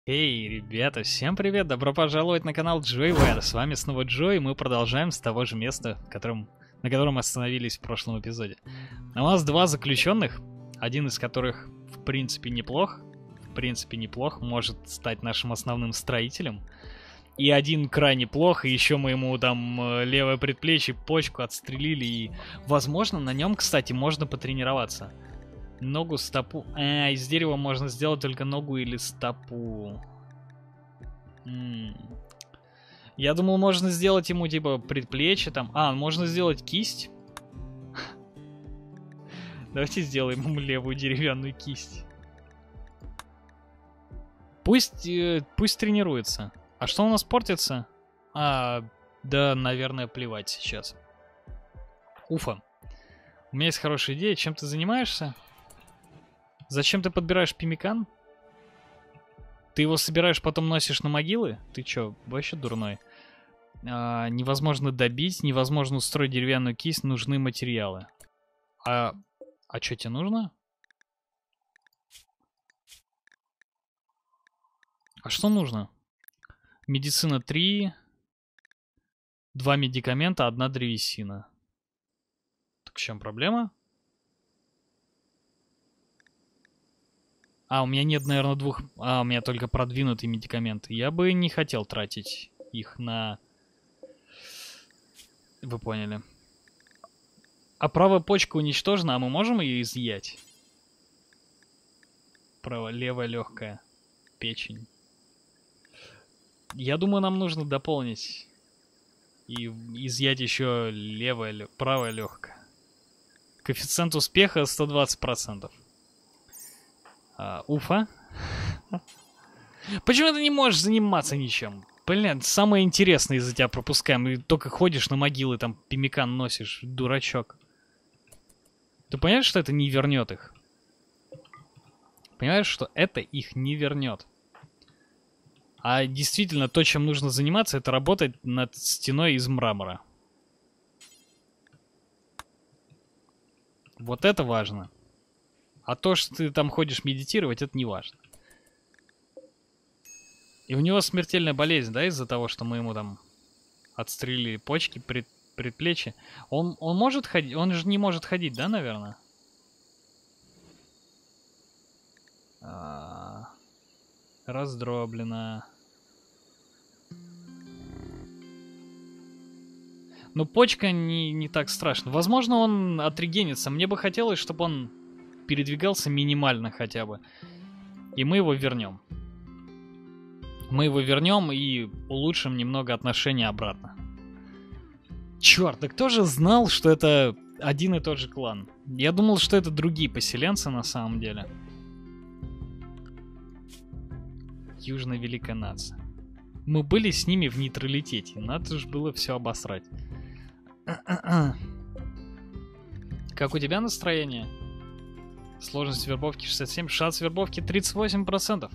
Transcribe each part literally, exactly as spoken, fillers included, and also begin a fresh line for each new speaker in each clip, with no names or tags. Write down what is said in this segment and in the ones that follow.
Эй, ребята, всем привет! Добро пожаловать на канал Joyware. С вами снова Джо, и мы продолжаем с того же места, в котором, на котором остановились в прошлом эпизоде. У нас два заключенных, один из которых в принципе неплох, в принципе неплох, может стать нашим основным строителем. И один крайне плох, и еще мы ему там левое предплечье, почку отстрелили, и, возможно, на нем, кстати, можно потренироваться. Ногу, стопу... А, из дерева можно сделать только ногу или стопу. М-м. Я думал, можно сделать ему, типа, предплечье там. А, можно сделать кисть. Давайте сделаем ему левую деревянную кисть. Пусть, э, пусть тренируется. А что у нас портится? А, да, наверное, плевать сейчас. Уфа. У меня есть хорошая идея. Чем ты занимаешься? Зачем ты подбираешь пимикан? Ты его собираешь, потом носишь на могилы? Ты чё, вообще дурной? А, невозможно добить, невозможно устроить деревянную кисть, нужны материалы. А, а что тебе нужно? А что нужно? Медицина три, два медикамента, одна древесина. Так в чем проблема? А, у меня нет, наверное, двух... А, у меня только продвинутые медикаменты. Я бы не хотел тратить их на... Вы поняли. А правая почка уничтожена, а мы можем ее изъять? Правая, левая легкая. Печень. Я думаю, нам нужно дополнить. И изъять еще левая, правая легкая. Коэффициент успеха сто двадцать процентов. Uh, Уфа. Почему ты не можешь заниматься ничем? Блин, самое интересное из-за тебя пропускаем. И только ходишь на могилы, там пимикан носишь, дурачок. Ты понимаешь, что это не вернет их? Понимаешь, что это их не вернет? А действительно, то, чем нужно заниматься, это работать над стеной из мрамора. Вот это важно. А то, что ты там ходишь медитировать, это не важно. И у него смертельная болезнь, да, из-за того, что мы ему там отстрелили почки, пред, предплечья. Он, он может ходить? Он же не может ходить, да, наверное? А, раздроблено. Но почка не, не так страшно. Возможно, он отрегенится. Мне бы хотелось, чтобы он передвигался минимально хотя бы. И мы его вернем. Мы его вернем и улучшим немного отношения обратно. Черт, да кто же знал, что это один и тот же клан? Я думал, что это другие поселенцы на самом деле. Южная Великая Нация. Мы были с ними в нейтралитете. Надо же было все обосрать. Как у тебя настроение? Сложность вербовки шестьдесят семь, шанс вербовки тридцать восемь процентов.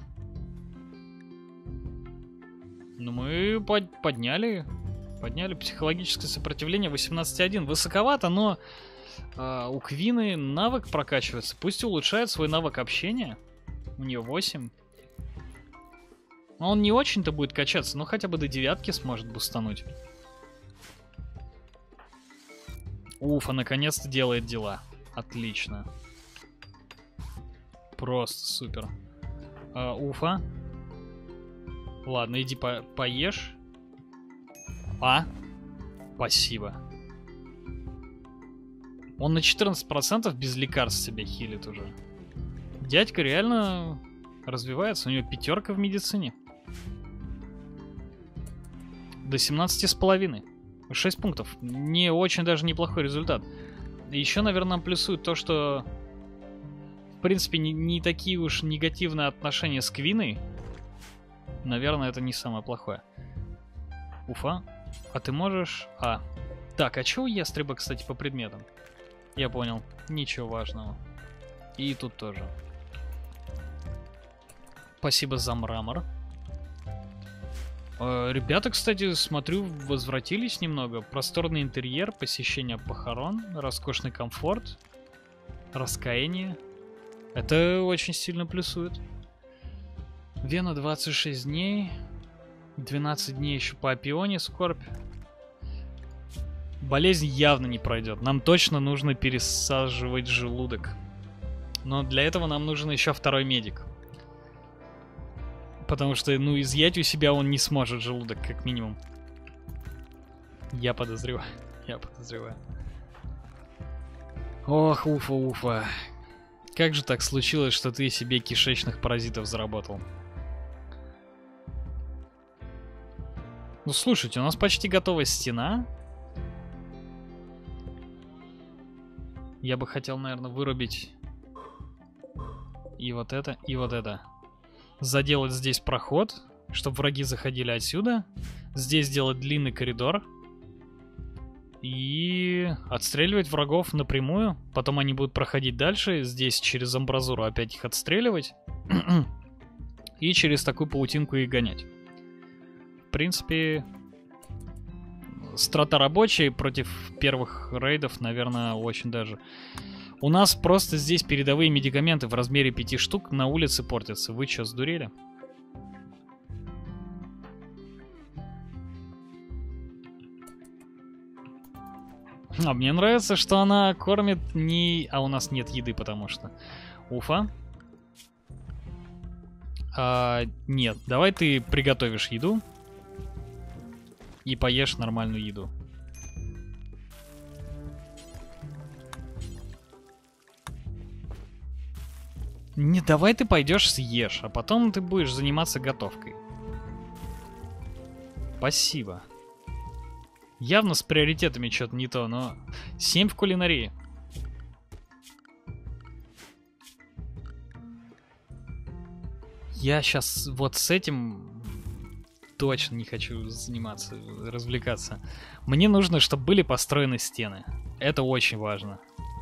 Ну мы под подняли, подняли психологическое сопротивление восемнадцать один. Высоковато, но э, у Квины навык прокачивается. Пусть улучшает свой навык общения. У нее восемь. Он не очень-то будет качаться, но хотя бы до девятки сможет бустануть. Уфа, наконец-то делает дела. Отлично. Просто супер. А, Уфа. Ладно, иди по поешь. А. Спасибо. Он на четырнадцать процентов без лекарств себя хилит уже. Дядька реально развивается. У него пятерка в медицине. До семнадцати с половиной. шесть пунктов. Не очень даже неплохой результат. Еще, наверное, нам плюсует то, что... В принципе, не, не такие уж негативные отношения с Квиной. Наверное, это не самое плохое. Уфа. А ты можешь... А. Так, а что у ястреба, кстати, по предметам? Я понял. Ничего важного. И тут тоже. Спасибо за мрамор. Э, ребята, кстати, смотрю, возвратились немного. Просторный интерьер, посещение похорон, роскошный комфорт, раскаяние. Это очень сильно плюсует. Вена двадцать шесть дней. двенадцать дней еще по Апионе скорбь. Болезнь явно не пройдет. Нам точно нужно пересаживать желудок. Но для этого нам нужен еще второй медик. Потому что, ну, изъять у себя он не сможет желудок, как минимум. Я подозреваю. Я подозреваю. Ох, уфа, уфа. Как же так случилось, что ты себе кишечных паразитов заработал? Ну, слушайте, у нас почти готова стена. Я бы хотел, наверное, вырубить и вот это, и вот это. Заделать здесь проход, чтобы враги заходили отсюда. Здесь сделать длинный коридор. И отстреливать врагов напрямую. Потом они будут проходить дальше. Здесь через амбразуру опять их отстреливать. И через такую паутинку их гонять. В принципе, страта рабочая против первых рейдов, наверное, очень даже. У нас просто здесь передовые медикаменты в размере пяти штук на улице портятся. Вы что, сдурели? А мне нравится, что она кормит не... А у нас нет еды, потому что... Уфа. А, нет, давай ты приготовишь еду. И поешь нормальную еду. Не, давай ты пойдешь съешь, а потом ты будешь заниматься готовкой. Спасибо. Явно с приоритетами что-то не то, но... семь в кулинарии. Я сейчас вот с этим точно не хочу заниматься, развлекаться. Мне нужно, чтобы были построены стены. Это очень важно.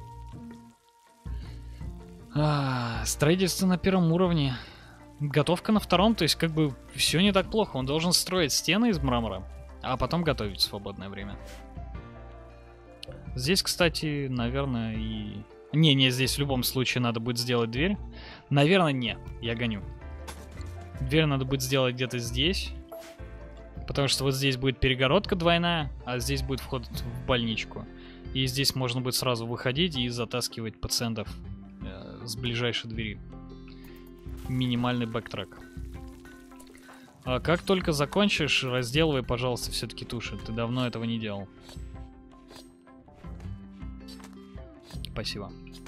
А, строительство на первом уровне. Готовка на втором, то есть как бы все не так плохо. Он должен строить стены из мрамора, а потом готовить в свободное время. Здесь, кстати, наверное, и... Не-не, здесь в любом случае надо будет сделать дверь. Наверное, не, я гоню. Дверь надо будет сделать где-то здесь. Потому что вот здесь будет перегородка двойная, а здесь будет вход в больничку. И здесь можно будет сразу выходить и затаскивать пациентов э, с ближайшей двери. Минимальный бэктрек. А как только закончишь, разделывай, пожалуйста, все-таки туши. Ты давно этого не делал. Спасибо.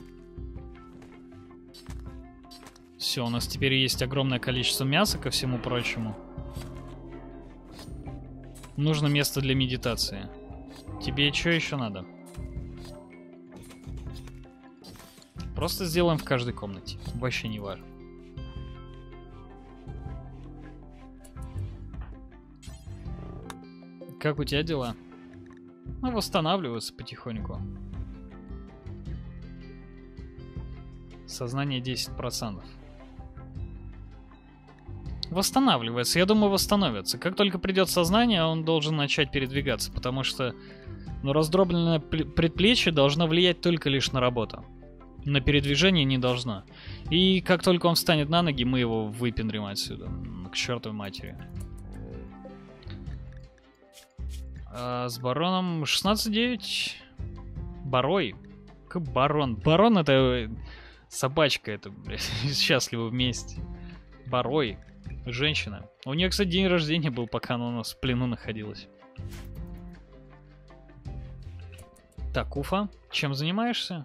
Все, у нас теперь есть огромное количество мяса, ко всему прочему. Нужно место для медитации. Тебе что еще надо? Просто сделаем в каждой комнате. Вообще не важно. Как у тебя дела? Ну, восстанавливаются потихоньку. Сознание десять процентов. Восстанавливается. Я думаю, восстановится. Как только придет сознание, он должен начать передвигаться, потому что, ну, раздробленное предплечье должно влиять только лишь на работу. На передвижение не должно. И как только он встанет на ноги, мы его выпендрим отсюда. К чертовой матери. А с бароном шестнадцать девять. Барой. Как барон? Барон — это собачка, это, блядь, счастливы вместе. Барой. Женщина. У нее, кстати, день рождения был, пока она у нас в плену находилась. Так, Уфа, чем занимаешься?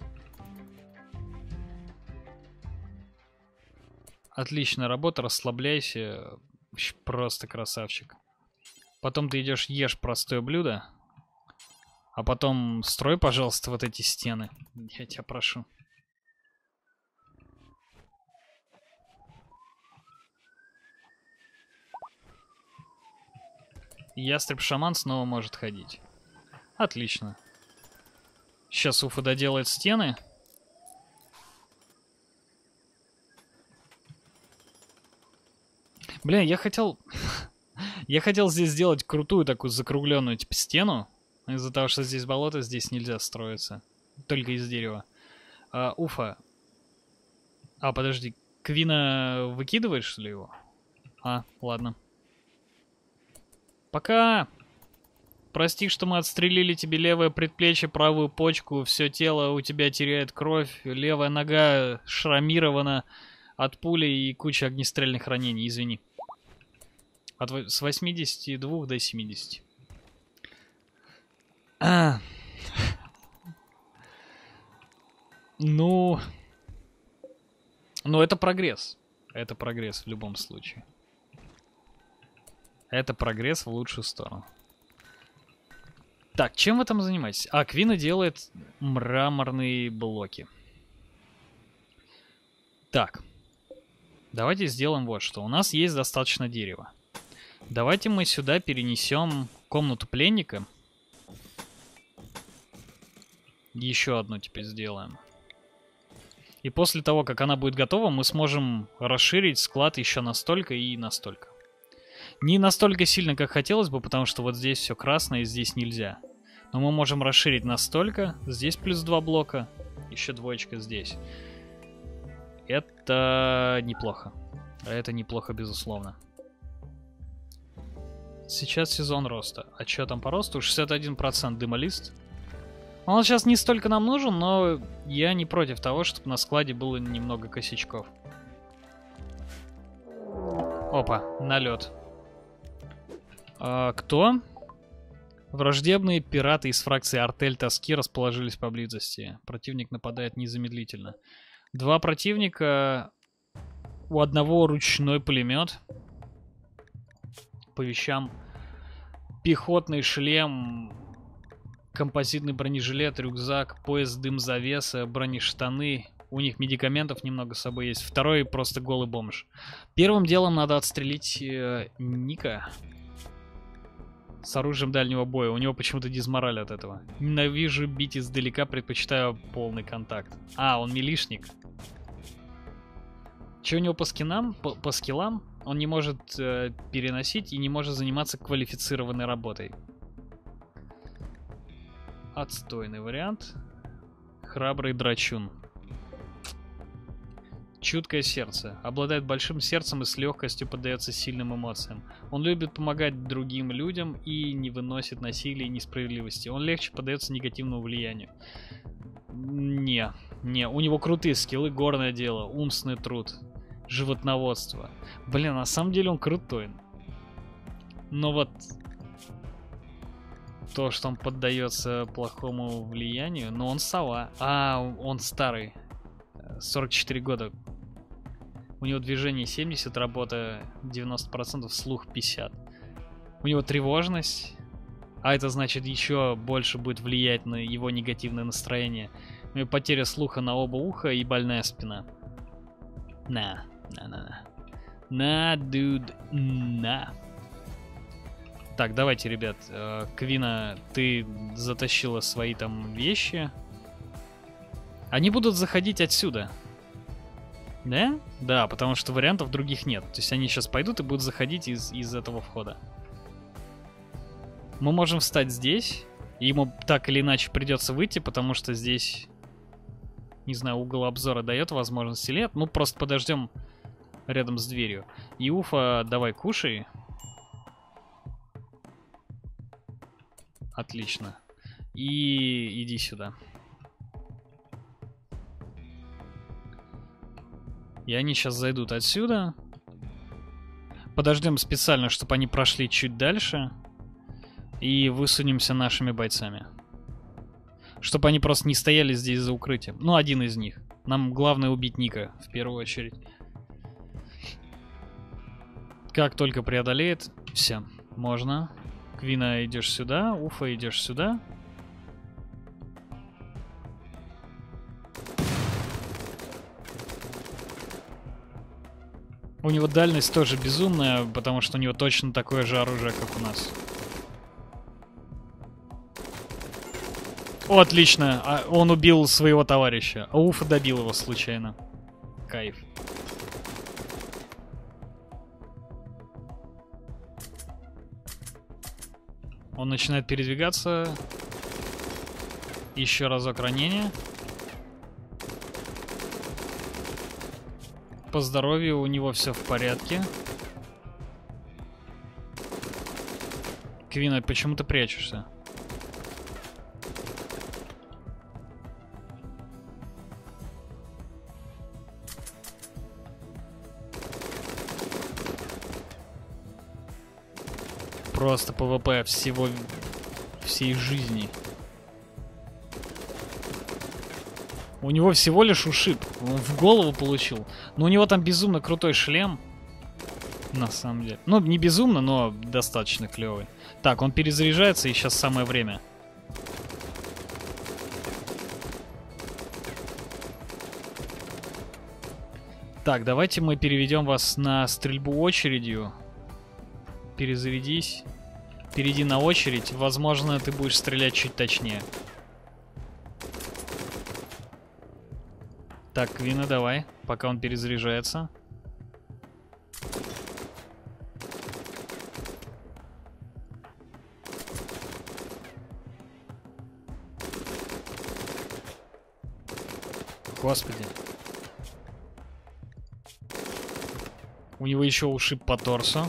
Отличная работа, расслабляйся. Просто красавчик. Потом ты идешь, ешь простое блюдо. А потом строй, пожалуйста, вот эти стены. Я тебя прошу. Ястреб-шаман снова может ходить. Отлично. Сейчас Уфа доделает стены. Бля, я хотел... я хотел здесь сделать крутую такую закругленную типа стену. Из-за того, что здесь болото, здесь нельзя строиться. Только из дерева. А, Уфа. А, подожди. Квина выкидываешь, что ли, его? А, ладно. Пока. Прости, что мы отстрелили тебе левое предплечье, правую почку, все тело у тебя теряет кровь, левая нога шрамирована от пули и куча огнестрельных ранений, извини. От с восьмидесяти двух до семидесяти. А. Ну... Ну, это прогресс. Это прогресс в любом случае. Это прогресс в лучшую сторону. Так, чем вы там занимаетесь? А, Квина делает мраморные блоки. Так. Давайте сделаем вот что. У нас есть достаточно дерева. Давайте мы сюда перенесем комнату пленника. Еще одну теперь сделаем. И после того, как она будет готова, мы сможем расширить склад еще настолько и настолько. Не настолько сильно, как хотелось бы, потому что вот здесь все красное, и здесь нельзя. Но мы можем расширить настолько. Здесь плюс два блока. Еще двоечка здесь. Это неплохо. Это неплохо, безусловно. Сейчас сезон роста. А что там по росту? шестьдесят один процент дымолист. Он сейчас не столько нам нужен, но я не против того, чтобы на складе было немного косячков. Опа, налет. А, кто? Враждебные пираты из фракции Артель Тоски расположились поблизости. Противник нападает незамедлительно. Два противника. У одного ручной пулемет. По вещам. Пехотный шлем. Композитный бронежилет, рюкзак, пояс дым-завеса, бронештаны. У них медикаментов немного с собой есть. Второй просто голый бомж. Первым делом надо отстрелить э, Ника. С оружием дальнего боя. У него почему-то дизмораль от этого. Ненавижу бить издалека, предпочитаю полный контакт. А, он милишник. Че у него по скинам? По, по скиллам? Он не может э, переносить и не может заниматься квалифицированной работой. Отстойный вариант. Храбрый драчун. Чуткое сердце. Обладает большим сердцем и с легкостью поддается сильным эмоциям. Он любит помогать другим людям и не выносит насилия и несправедливости. Он легче поддается негативному влиянию. Не, не, у него крутые скиллы, горное дело, умственный труд, животноводство. Блин, на самом деле он крутой. Но вот то, что он поддается плохому влиянию, но он сова. А, он старый. сорок четыре года. У него движение семьдесят, работа девяносто процентов, слух пятьдесят. У него тревожность. А это значит еще больше будет влиять на его негативное настроение. У него потеря слуха на оба уха и больная спина. На, на, на, на. На, dude, на. Так, давайте, ребят. Э, Квина, ты затащила свои там вещи. Они будут заходить отсюда. Да? Да, потому что вариантов других нет. То есть они сейчас пойдут и будут заходить из, из этого входа. Мы можем встать здесь. И ему так или иначе придется выйти, потому что здесь, не знаю, угол обзора дает возможность или нет. Мы просто подождем рядом с дверью. И Уфа, давай кушай. Отлично. И иди сюда. И они сейчас зайдут отсюда. Подождем специально, чтобы они прошли чуть дальше. И высунемся нашими бойцами. Чтобы они просто не стояли здесь за укрытием. Ну, один из них. Нам главное убить Ника, в первую очередь. Как только преодолеет, все, можно. Квина, идешь сюда, Уфа, идешь сюда. У него дальность тоже безумная, потому что у него точно такое же оружие, как у нас. О, отлично. А он убил своего товарища. А Уфа добил его случайно. Кайф. Он начинает передвигаться. Еще разок ранение. По здоровью у него все в порядке. Квина, почему ты прячешься? Просто ПВП всего... всей жизни. У него всего лишь ушиб. Он в голову получил. Но у него там безумно крутой шлем. На самом деле. Ну, не безумно, но достаточно клевый. Так, он перезаряжается, и сейчас самое время. Так, давайте мы переведем вас на стрельбу очередью. Перезарядись. Перейди на очередь. Возможно, ты будешь стрелять чуть точнее. Так, Квина, давай, пока он перезаряжается. Господи. У него еще ушиб по торсу.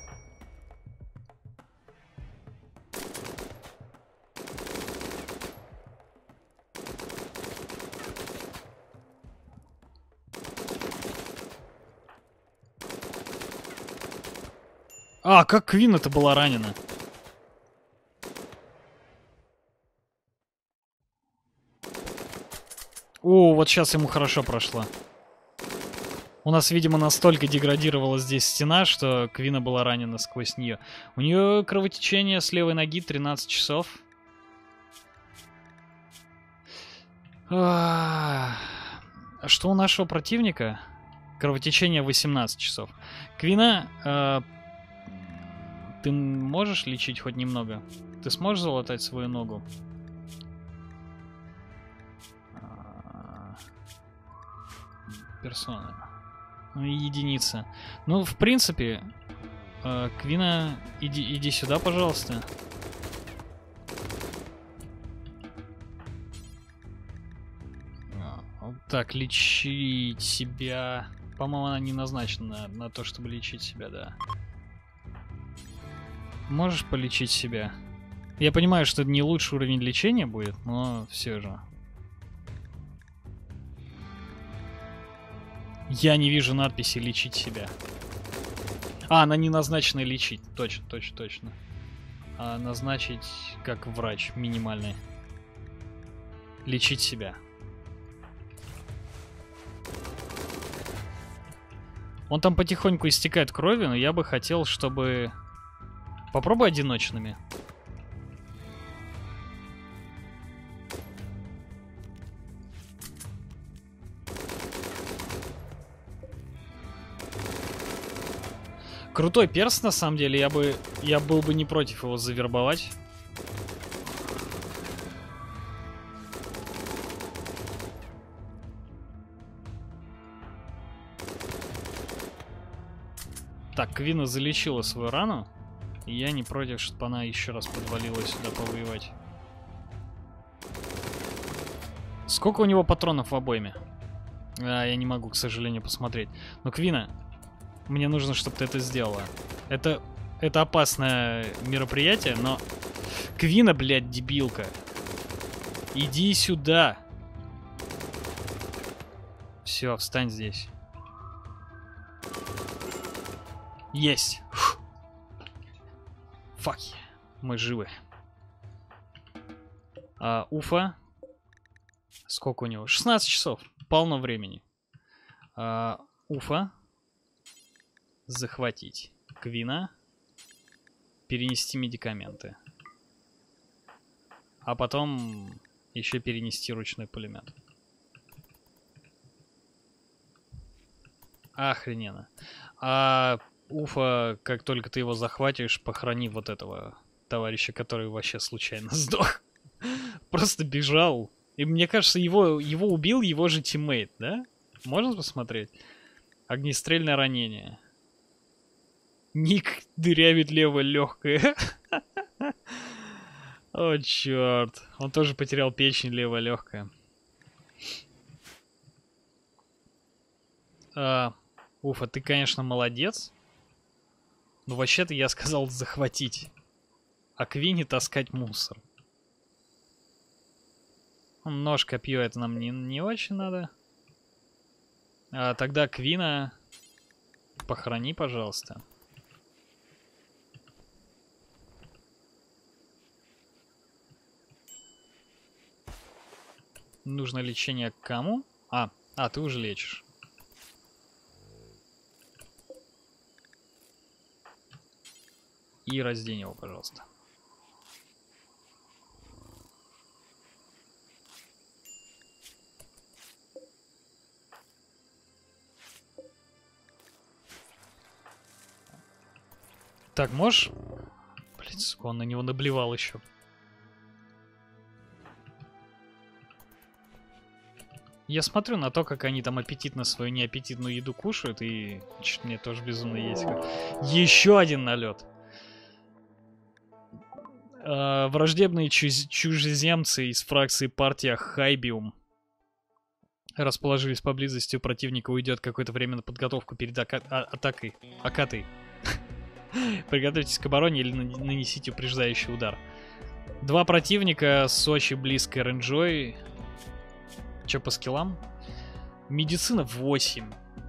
А, как Квина-то была ранена? О, вот сейчас ему хорошо прошло. У нас, видимо, настолько деградировала здесь стена, что Квина была ранена сквозь нее. У нее кровотечение с левой ноги тринадцать часов. А, что у нашего противника? Кровотечение восемнадцать часов. Квина, э, ты можешь лечить хоть немного? Ты сможешь залатать свою ногу? Персона. Ну и единица. Ну, в принципе, э, Квина, иди, иди сюда, пожалуйста. Так, лечить себя. По-моему, она не назначена на, на то, чтобы лечить себя, да. Можешь полечить себя? Я понимаю, что это не лучший уровень лечения будет, но все же. Я не вижу надписи «лечить себя». А, она не назначена лечить. Точно, точно, точно. А назначить как врач минимальный. Лечить себя. Он там потихоньку истекает кровью, но я бы хотел, чтобы... Попробуй одиночными. Крутой перс, на самом деле. Я бы... Я был бы не против его завербовать. Так, Квина залечила свою рану. И я не против, чтобы она еще раз подвалила сюда повоевать. Сколько у него патронов в обойме? А, я не могу, к сожалению, посмотреть. Но, Квина, мне нужно, чтобы ты это сделала. Это, это опасное мероприятие, но... Квина, блядь, дебилка. Иди сюда. Все, встань здесь. Есть. Фух. Фак. Мы живы. А, Уфа. Сколько у него? шестнадцать часов. Полно времени. А, Уфа. Захватить. Квина. Перенести медикаменты. А потом еще перенести ручной пулемет. Охрененно. А Уфа, как только ты его захватишь, похорони вот этого товарища, который вообще случайно сдох. Просто бежал. И мне кажется, его, его убил его же тиммейт, да? Можно посмотреть? Огнестрельное ранение. Ник дырявит левое легкое. О, черт. Он тоже потерял печень, левое легкое. А, Уфа, ты, конечно, молодец. Но вообще-то я сказал захватить. а Квине таскать мусор. Нож, копье, это нам не, не очень надо. А, тогда Квина похорони, пожалуйста. Нужно лечение кому? А, а, ты уже лечишь. И раздень его, пожалуйста. Так, можешь? Блин, сука, он на него наблевал еще. Я смотрю на то, как они там аппетитно свою неаппетитную еду кушают, и что-то мне тоже безумно есть. Еще один налет. Uh, враждебные чуз- чужеземцы из фракции партия Хайбиум расположились поблизости у противника. Уйдет какое-то время на подготовку перед ака- а- атакой. Акатой. Приготовьтесь к обороне или нанесите упреждающий удар. Два противника с очень близкой рейнджой. Че по скиллам? Медицина восемь.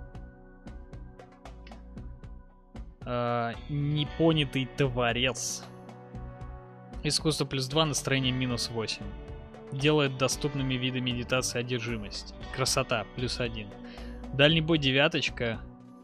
Uh, непонятый товарец. Искусство плюс два, настроение минус восемь. Делает доступными виды медитации одержимость. Красота плюс один. Дальний бой девяточка.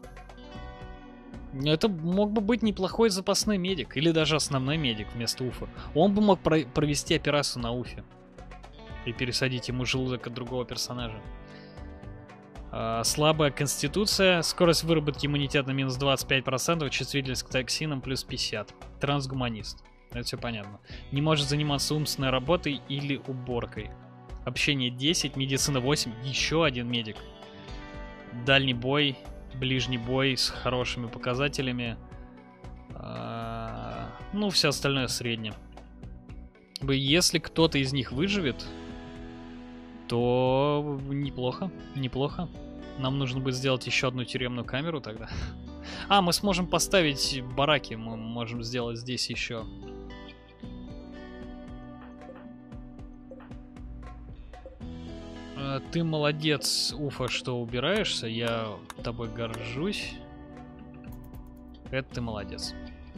Это мог бы быть неплохой запасной медик. Или даже основной медик вместо Уфа. Он бы мог про- провести операцию на Уфе. И пересадить ему желудок от другого персонажа. А, слабая конституция. Скорость выработки иммунитета на минус двадцать пять процентов. Чувствительность к токсинам плюс пятьдесят. Трансгуманист. Это все понятно. Не может заниматься умственной работой или уборкой. Общение десять, медицина восемь, еще один медик. Дальний бой, ближний бой с хорошими показателями. А, ну, все остальное среднее. Если кто-то из них выживет, то неплохо, неплохо. Нам нужно будет сделать еще одну тюремную камеру тогда. А, мы сможем поставить бараки, мы можем сделать здесь еще. Ты молодец, Уфа, что убираешься. Я тобой горжусь. Это ты молодец.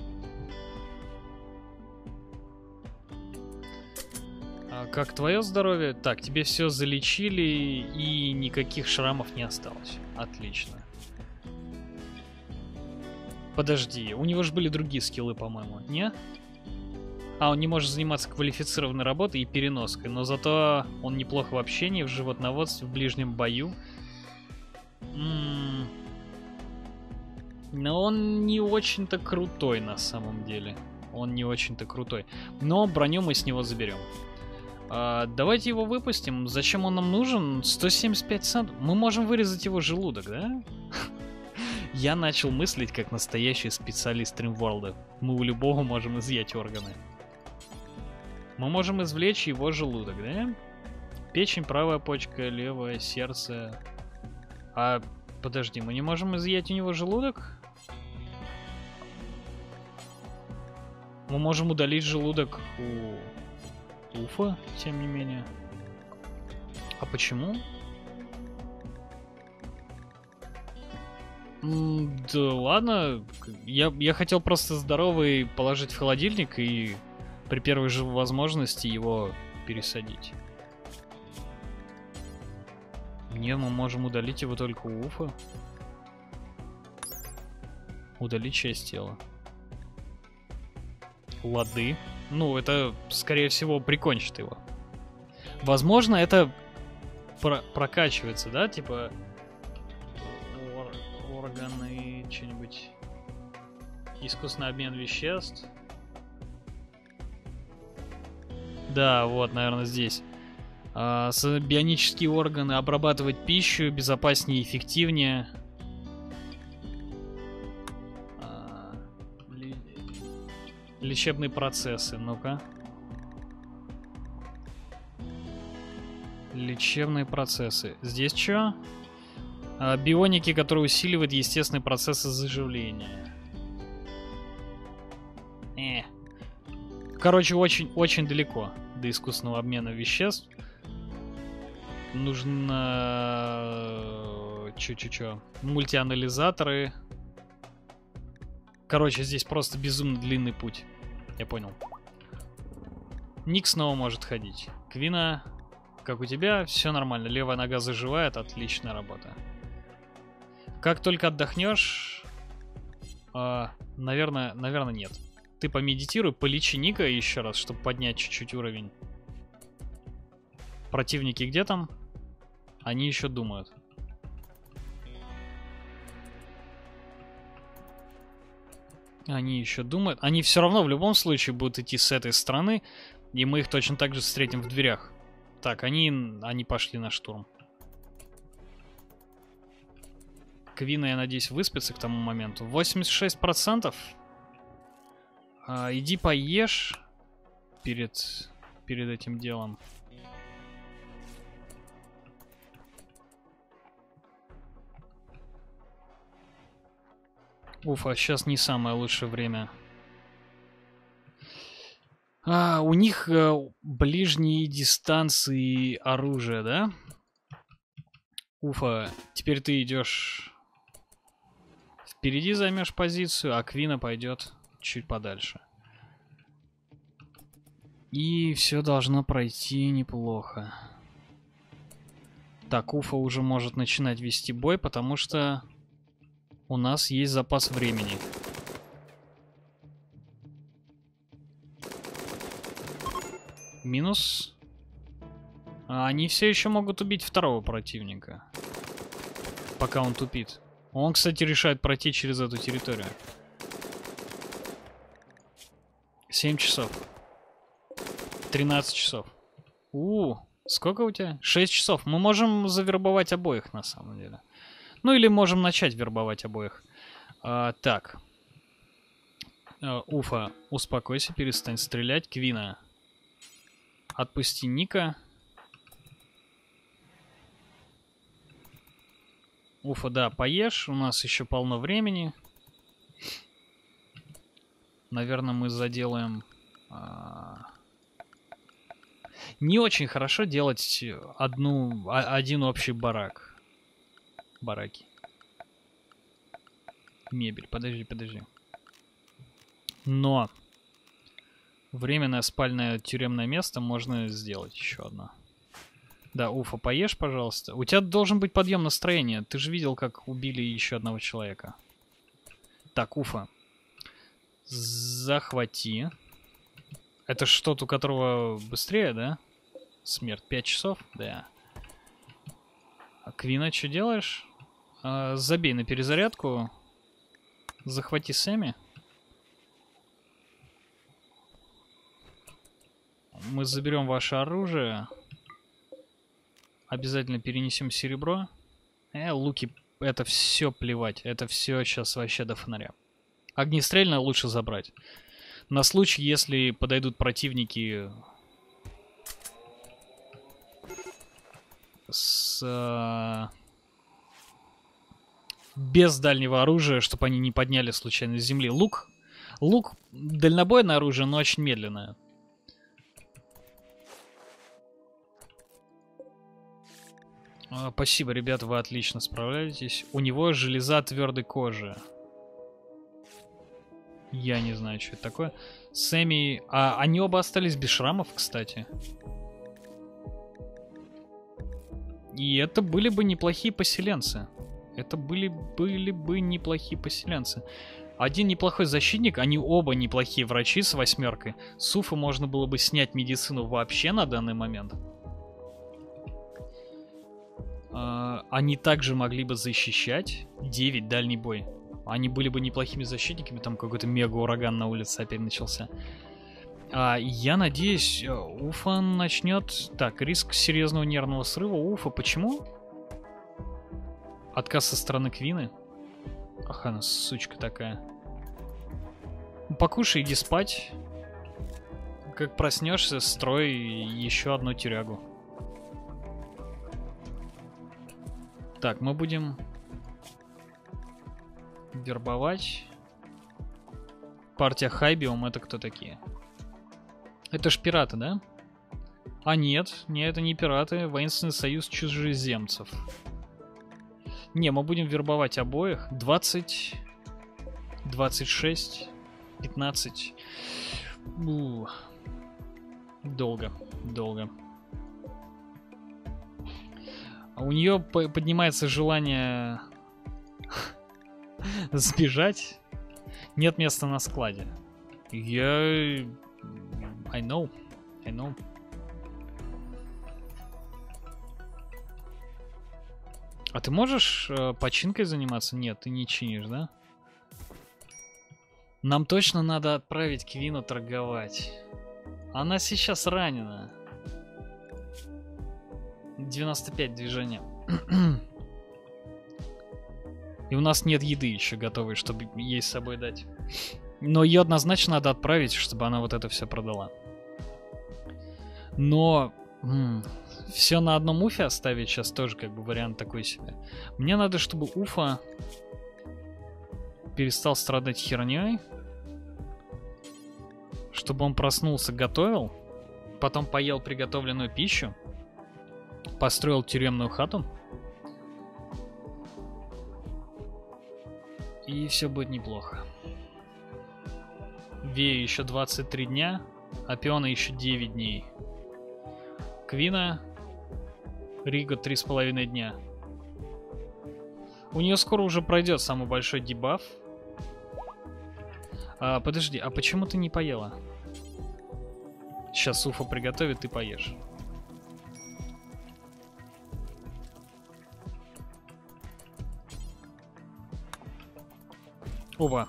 А как твое здоровье? Так, тебе все залечили и никаких шрамов не осталось. Отлично. Подожди, у него же были другие скиллы, по-моему, не? А, он не может заниматься квалифицированной работой и переноской, но зато он неплохо в общении, в животноводстве, в ближнем бою. М-м- но он не очень-то крутой на самом деле. Он не очень-то крутой. Но броню мы с него заберем. А, давайте его выпустим. Зачем он нам нужен? сто семьдесят пять центов. Мы можем вырезать его желудок, да? Я начал мыслить как настоящий специалист Римворлда. Мы у любого можем изъять органы. Мы можем извлечь его желудок, да? Печень, правая почка, левое сердце. А, подожди, мы не можем изъять у него желудок? Мы можем удалить желудок у Уфа, тем не менее. А почему? М, да ладно, я, я хотел просто здоровый положить в холодильник и при первой же возможности его пересадить. Не, мы можем удалить его только у Уфа. Удалить часть тела. Лады. Ну, это, скорее всего, прикончит его. Возможно, это про прокачивается, да? Типа ор органы, что-нибудь. Искусственный обмен веществ. Да, вот, наверное, здесь. А, бионические органы обрабатывать пищу безопаснее и эффективнее. А, лечебные процессы, ну-ка. Лечебные процессы. Здесь что? А, бионики, которые усиливают естественные процессы заживления. Э. короче, очень-очень далеко до искусственного обмена веществ. Нужно... Чё-чё-чё. Мультианализаторы. Короче, здесь просто безумно длинный путь. Я понял. Ник снова может ходить. Квина, как у тебя, все нормально. Левая нога заживает, отличная работа. Как только отдохнешь... Э, наверное, наверное, нет. Ты помедитируй, полечи Ника еще раз, чтобы поднять чуть-чуть уровень. Противники где там? Они еще думают. Они еще думают. Они все равно в любом случае будут идти с этой стороны, и мы их точно так же встретим в дверях. Так, они, они пошли на штурм. Квина, я надеюсь, выспится к тому моменту. восемьдесят шесть процентов. А, иди поешь перед, перед этим делом. Уф, а сейчас не самое лучшее время. А, у них а, ближние дистанции оружия, да? Уфа, теперь ты идешь впереди, займешь позицию, а Квина пойдет чуть подальше. И все должно пройти неплохо. Так, Уфа уже может начинать вести бой, потому что у нас есть запас времени. Минус. А они все еще могут убить второго противника, пока он тупит. Он, кстати, решает пройти через эту территорию. семь часов. тринадцать часов. У, сколько у тебя? шесть часов. Мы можем завербовать обоих, на самом деле. Ну или можем начать вербовать обоих. А, так. А, Уфа, успокойся, перестань стрелять. Квина, отпусти Ника. Уфа, да, поешь. У нас еще полно времени. Наверное, мы заделаем... А... Не очень хорошо делать одну, а, один общий барак. Бараки. Мебель. Подожди, подожди. Но временное спальное тюремное место можно сделать еще одно. Да, Уфа, поешь, пожалуйста. У тебя должен быть подъем настроения. Ты же видел, как убили еще одного человека. Так, Уфа. Захвати. Это ж тот, у которого быстрее, да? Смерть. пять часов? Да. А Квина, что делаешь? А, забей на перезарядку. Захвати Сэмми. Мы заберем ваше оружие. Обязательно перенесем серебро. Э, луки, это все плевать. Это все сейчас вообще до фонаря. Огнестрельное лучше забрать. На случай, если подойдут противники с... Э, без дальнего оружия, чтобы они не подняли случайно с земли. Лук. Лук дальнобойное оружие, но очень медленное. Спасибо, ребята, вы отлично справляетесь. У него железа твердой кожи. Я не знаю, что это такое. Сэмми... А они оба остались без шрамов, кстати. И это были бы неплохие поселенцы. Это были, были бы неплохие поселенцы. Один неплохой защитник, они оба неплохие врачи с восьмеркой. С Уфы можно было бы снять медицину вообще на данный момент. Они также могли бы защищать. девять, дальний бой. Они были бы неплохими защитниками. Там какой-то мега-ураган на улице опять начался. А, я надеюсь, Уфа начнет... Так, риск серьезного нервного срыва. Уфа, почему? Отказ со стороны Квины. Ах, она сучка такая. Покушай, иди спать. Как проснешься, строй еще одну тюрягу. Так, мы будем вербовать. Партия Хайбиум, это кто такие? Это ж пираты, да? А нет, не, это не пираты. Воинственный союз чужеземцев. Не, мы будем вербовать обоих. двадцать, двадцать шесть, пятнадцать. У, долго, долго. А у нее поднимается желание сбежать. Нет места на складе. Я... I know. I know. А ты можешь э, починкой заниматься? Нет, ты не чинишь, да? Нам точно надо отправить Квину торговать. Она сейчас ранена. девяносто пять движения. И у нас нет еды еще готовой, чтобы ей с собой дать. Но ее однозначно надо отправить, чтобы она вот это все продала. Но все на одном уфе оставить сейчас тоже как бы вариант такой себе. Мне надо, чтобы уфа перестал страдать херней. Чтобы он проснулся, готовил. Потом поел приготовленную пищу. Построил тюремную хату. И все будет неплохо. Вея еще двадцать три дня. А Пиона еще девять дней. Квина. Риго три с половиной дня. У нее скоро уже пройдет самый большой дебаф. А, подожди, а почему ты не поела? Сейчас Уфа приготовит, ты поешь. Оба.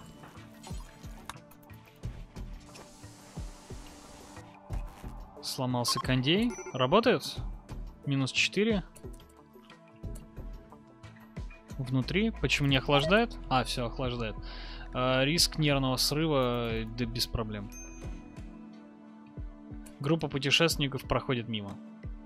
Сломался кондей. Работает? Минус четыре. Внутри. Почему не охлаждает? А, все, охлаждает. А, риск нервного срыва, да без проблем. Группа путешественников проходит мимо.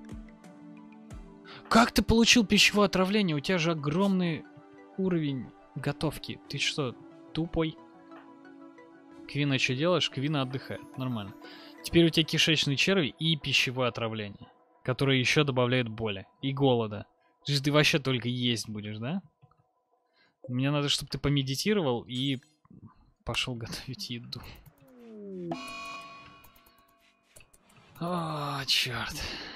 Как ты получил пищевое отравление? У тебя же огромный уровень готовки. Ты что, тупой? Квина, что делаешь? Квина отдыхает. Нормально. Теперь у тебя кишечные черви и пищевое отравление, которое еще добавляет боли и голода. То есть ты вообще только есть будешь, да? Мне надо, чтобы ты помедитировал и пошел готовить еду. О, черт.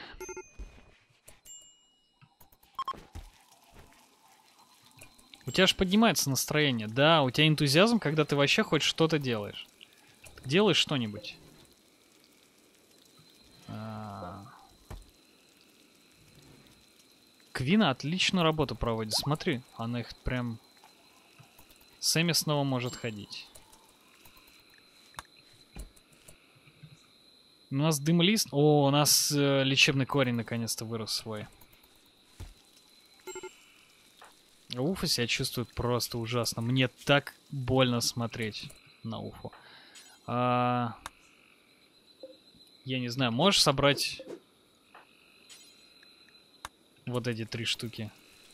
У тебя же поднимается настроение. Да, у тебя энтузиазм, когда ты вообще хоть что-то делаешь. Делаешь что-нибудь. А... Квина отличную работу проводит. Смотри, она их прям... Сэмми снова может ходить. У нас дым-лист. О, у нас э, лечебный корень наконец-то вырос свой. Уфа себя чувствует просто ужасно. Мне так больно смотреть на Уфу. А... Я не знаю, можешь собрать вот эти три штуки?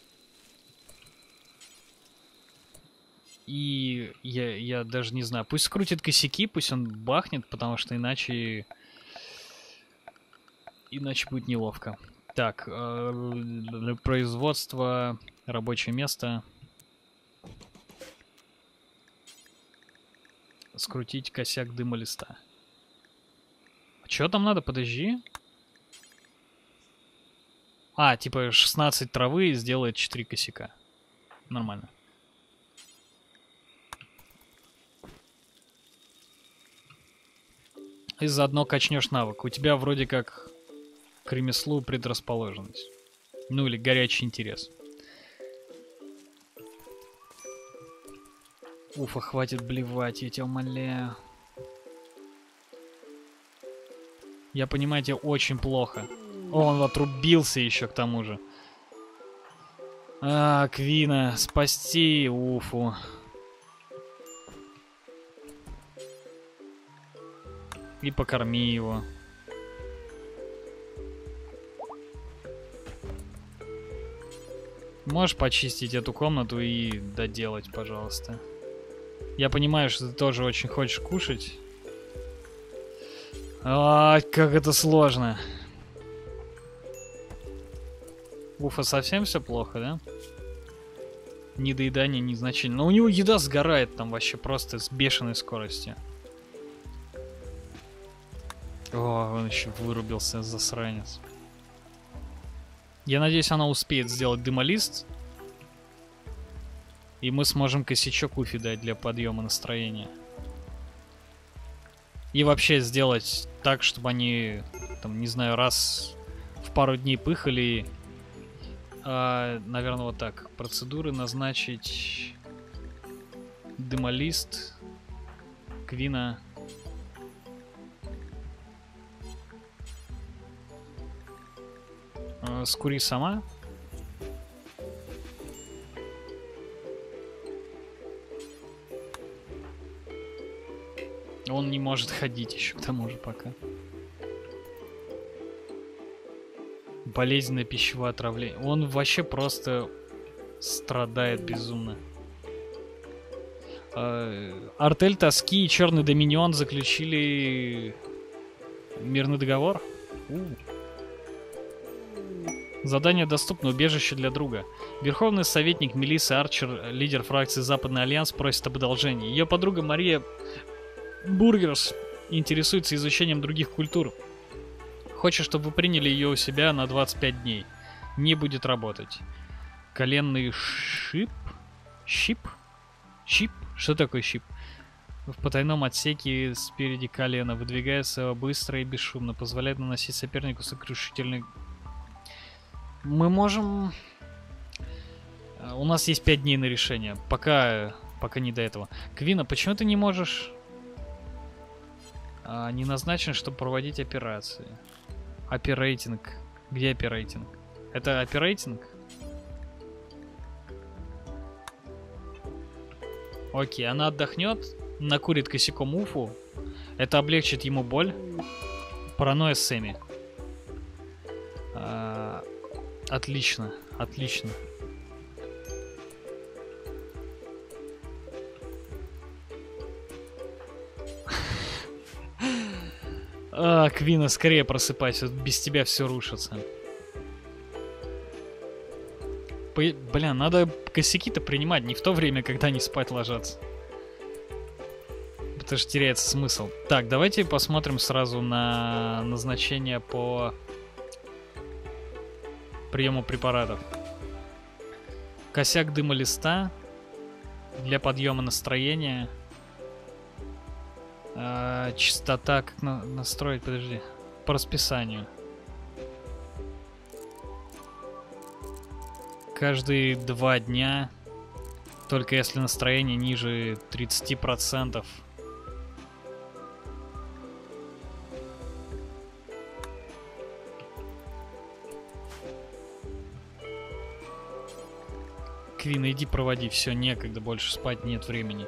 И я, я даже не знаю. Пусть скрутит косяки, пусть он бахнет, потому что иначе... Иначе будет неловко. Так, э, производство, рабочее место. Скрутить косяк дыма листа. Чё там надо? Подожди. А, типа шестнадцать травы сделает четыре косяка. Нормально. И заодно качнешь навык. У тебя вроде как к ремеслу предрасположенность. Ну или горячий интерес. Уфа, хватит блевать, я тебя умоляю. Я понимаю, тебе очень плохо. О, он отрубился еще к тому же. А, Квина, спасти Уфу. И покорми его. Можешь почистить эту комнату и доделать, пожалуйста. Я понимаю, что ты тоже очень хочешь кушать. А, как это сложно. Уфа, совсем все плохо, да? Недоедание незначительно. Но у него еда сгорает там вообще просто с бешеной скоростью. О, он еще вырубился, засранец. Я надеюсь, она успеет сделать дымолист. И мы сможем косячок Уфи дать для подъема настроения. И вообще сделать так, чтобы они, там, не знаю, раз в пару дней пыхали. А, наверное, вот так. Процедуры назначить. Дымолист. Квина. А, скури сама. Он не может ходить еще к тому же пока. Болезненное пищевое отравление. Он вообще просто страдает безумно. Артель Тоски и Черный Доминион заключили мирный договор. У. Задание доступно. Убежище для друга. Верховный советник Мелиссы Арчер, лидер фракции Западный Альянс, просит об одолжении. Ее подруга Мария Бургерс интересуется изучением других культур. Хочет, чтобы вы приняли ее у себя на двадцать пять дней. Не будет работать. Коленный шип? Щип? Щип? Что такое щип? В потайном отсеке спереди колена. Выдвигается быстро и бесшумно. Позволяет наносить сопернику сокрушительный... Мы можем... У нас есть пять дней на решение. Пока... Пока не до этого. Квина, почему ты не можешь... А, не назначен, чтобы проводить операции. Оперейтинг. Где оперейтинг? Это оперейтинг? Окей, она отдохнет, накурит косяком Уфу. Это облегчит ему боль. Паранойя Сэмми. А, отлично, отлично. А, Квина, скорее просыпайся, без тебя все рушится. По... Бля, надо косяки-то принимать не в то время, когда они спать ложатся. Потому что теряется смысл. Так, давайте посмотрим сразу на назначение по приему препаратов. Косяк дымолиста для подъема настроения. А, частота, как на, настроить, подожди, по расписанию. Каждые два дня, только если настроение ниже тридцати процентов. Квин, иди проводи, все, некогда, больше спать нет времени.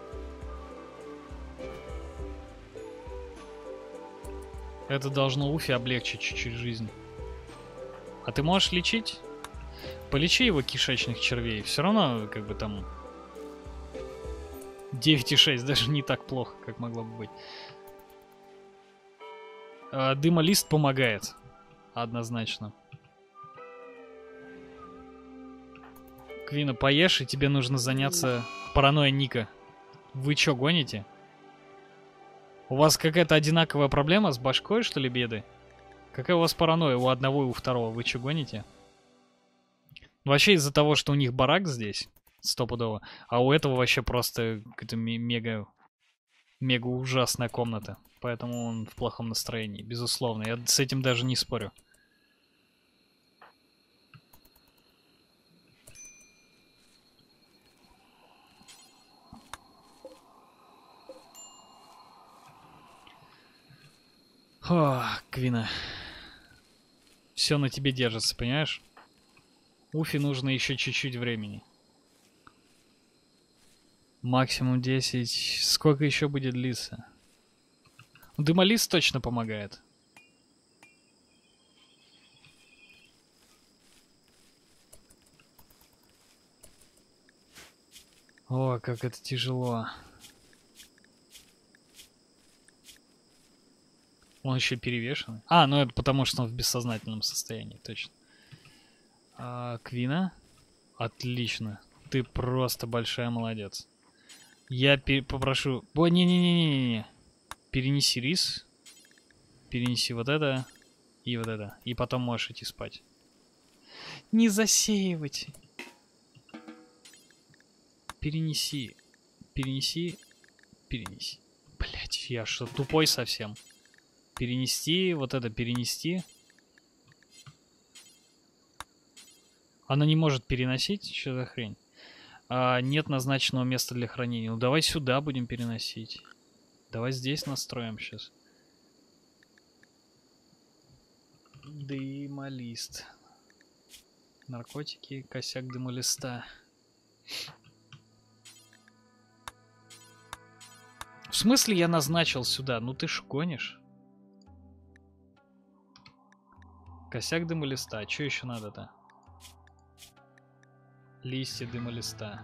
Это должно Уфи облегчить чуть-чуть жизнь. А ты можешь лечить? Полечи его кишечных червей. Все равно, как бы там... девять и шесть, даже не так плохо, как могло бы быть. А, дымолист помогает. Однозначно. Квина, поешь, и тебе нужно заняться паранойей Ника. Вы чё, гоните? У вас какая-то одинаковая проблема с башкой, что ли, беды? Какая у вас паранойя у одного и у второго? Вы чё, гоните? Вообще из-за того, что у них барак здесь, стопудово, а у этого вообще просто какая-то мега, мега ужасная комната. Поэтому он в плохом настроении, безусловно. Я с этим даже не спорю. О, Квина. Все на тебе держится, понимаешь? Уфи нужно еще чуть-чуть времени. Максимум десять. Сколько еще будет длиться? Дымолист точно помогает. О, как это тяжело. Он еще перевешенный. А, ну это потому, что он в бессознательном состоянии, точно. А, Квина? Отлично. Ты просто большая молодец. Я попрошу... Ой, не-не-не-не-не. Перенеси рис. Перенеси вот это. И вот это. И потом можешь идти спать. Не засеивать. Перенеси. Перенеси. Перенеси. Блять, я что, тупой совсем? Перенести, вот это перенести. Она не может переносить? Что за хрень? А, нет назначенного места для хранения. Ну давай сюда будем переносить. Давай здесь настроим сейчас. Дымолист. Наркотики, косяк дымолиста. В смысле я назначил сюда? Ну ты ж гонишь. Косяк дымолиста. А что еще надо-то? Листья дымолиста.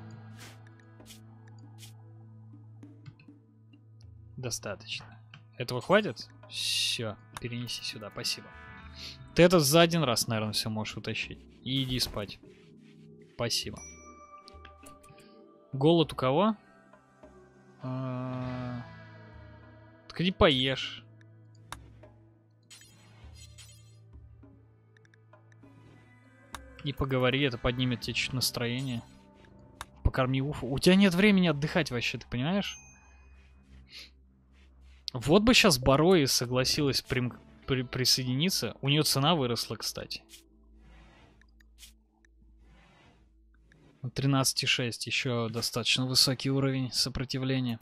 Достаточно. Этого хватит? Все, перенеси сюда, спасибо. Ты это за один раз, наверное, все можешь утащить. И иди спать. Спасибо. Голод у кого? А... Так иди поешь. И поговори, это поднимет тебе чуть настроение. Покорми Уфу. У тебя нет времени отдыхать вообще, ты понимаешь? Вот бы сейчас Барои согласилась при... При... присоединиться. У нее цена выросла, кстати. тринадцать и шесть. Еще достаточно высокий уровень сопротивления.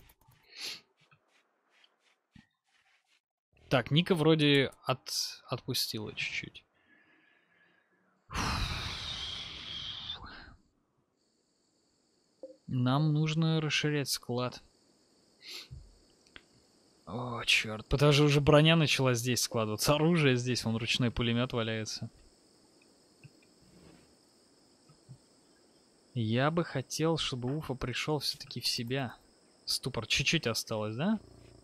Так, Ника вроде от... отпустила чуть-чуть. Нам нужно расширять склад. О, черт. Потому что уже броня начала здесь складываться. Оружие здесь, вон ручной пулемет валяется. Я бы хотел, чтобы Уфа пришел все-таки в себя. Ступор чуть-чуть осталось, да?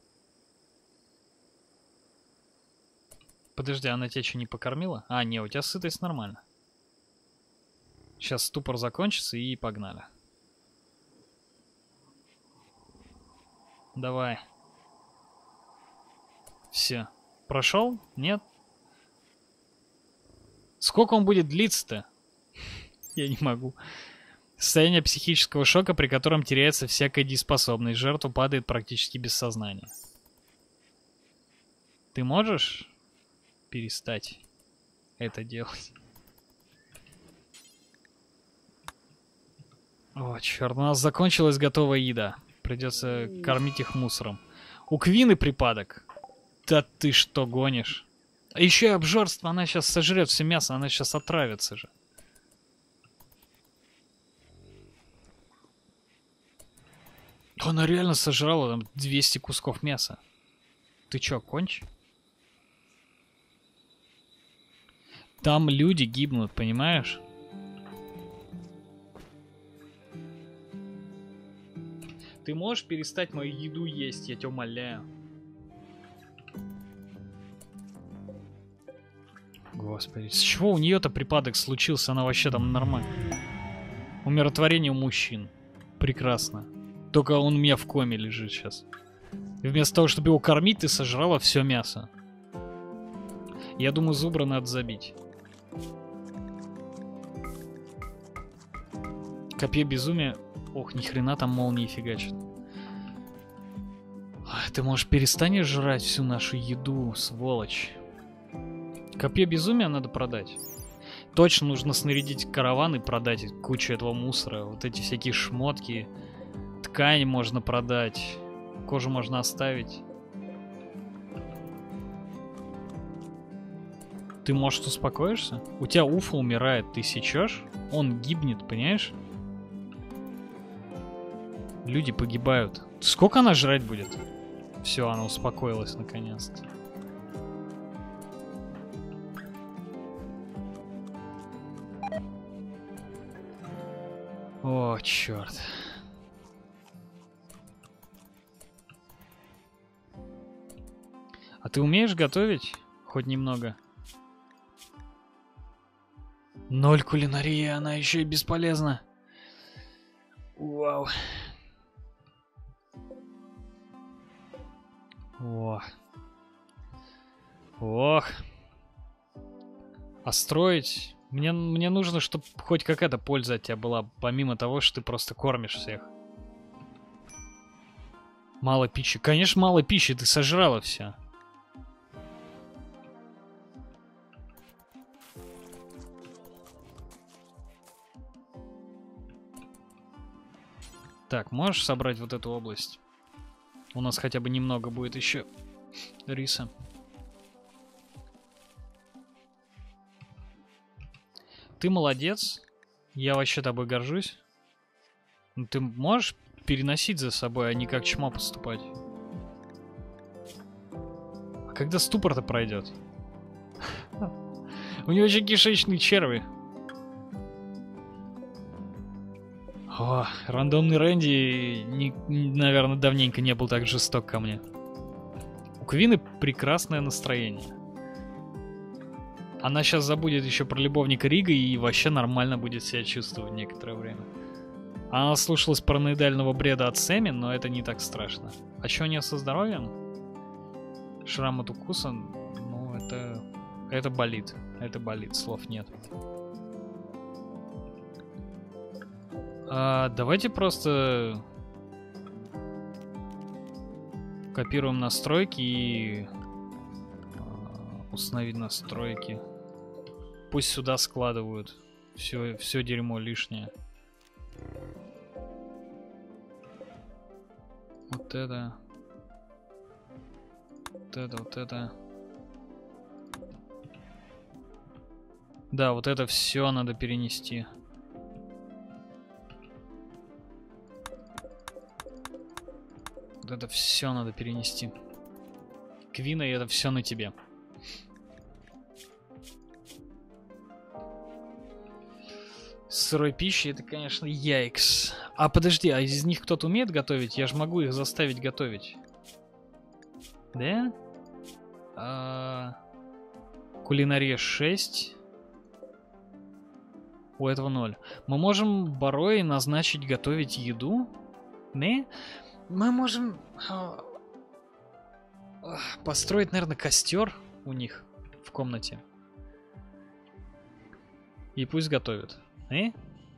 Подожди, она тебя что, не покормила? А, не, у тебя сытость нормально. Сейчас ступор закончится и погнали. Давай. Все. Прошел? Нет? Сколько он будет длиться-то? Я не могу. Состояние психического шока, при котором теряется всякая дееспособность. Жертва падает практически без сознания. Ты можешь перестать это делать? О, черт, у нас закончилась готовая еда. Придется кормить их мусором. У Квины припадок. Да ты что гонишь? А еще и обжорство, она сейчас сожрет все мясо, она сейчас отравится же. Она реально сожрала там двести кусков мяса. Ты чё, конч? Там люди гибнут, понимаешь? Ты можешь перестать мою еду есть, я тебя умоляю. Господи, с чего у нее-то припадок случился? Она вообще там нормально. Умиротворение у мужчин. Прекрасно. Только он у меня в коме лежит сейчас. И вместо того, чтобы его кормить, ты сожрала все мясо. Я думаю, зубра надо забить. Копье безумия. Ох, ни хрена там молнии фигачат. Ты, можешь, перестанешь жрать всю нашу еду, сволочь. Копье безумия надо продать. Точно нужно снарядить караван и продать кучу этого мусора. Вот эти всякие шмотки. Ткань можно продать. Кожу можно оставить. Ты, может, успокоишься? У тебя Уфа умирает, ты сечешь? Он гибнет, понимаешь? Люди погибают. Сколько она жрать будет? Все, она успокоилась наконец-то. О, черт. А ты умеешь готовить? Хоть немного? Ноль кулинарии, она еще и бесполезна. Вау. О. Ох. А строить... Мне, мне нужно, чтобы хоть какая-то польза от тебя была, помимо того, что ты просто кормишь всех. Мало пищи. Конечно, мало пищи, ты сожрала все. Так, можешь собрать вот эту область? У нас хотя бы немного будет еще риса. Ты молодец. Я вообще тобой горжусь. Но ты можешь переносить за собой, а не как чмо поступать? А когда ступор-то пройдет? У него же кишечные черви. О, рандомный Рэнди, не, наверное, давненько не был так жесток ко мне. У Квины прекрасное настроение. Она сейчас забудет еще про любовника Рига и вообще нормально будет себя чувствовать некоторое время. Она слушалась параноидального бреда от Сэмми, но это не так страшно. А что у нее со здоровьем? Шрам от укуса, ну это... Это болит. Это болит, слов нет. А, давайте просто... Копируем настройки и... Установить настройки. Пусть сюда складывают все, все дерьмо лишнее. Вот это. Вот это, вот это. Да, вот это все надо перенести. Вот это все надо перенести. Квина, и это все на тебе. Сырой пищи, это, конечно, яйкс. А подожди, а из них кто-то умеет готовить? Я же могу их заставить готовить. Да? А... Кулинария шесть. У этого ноль. Мы можем Барои назначить готовить еду? Не? Мы можем... Построить, наверное, костер у них в комнате. И пусть готовят. И?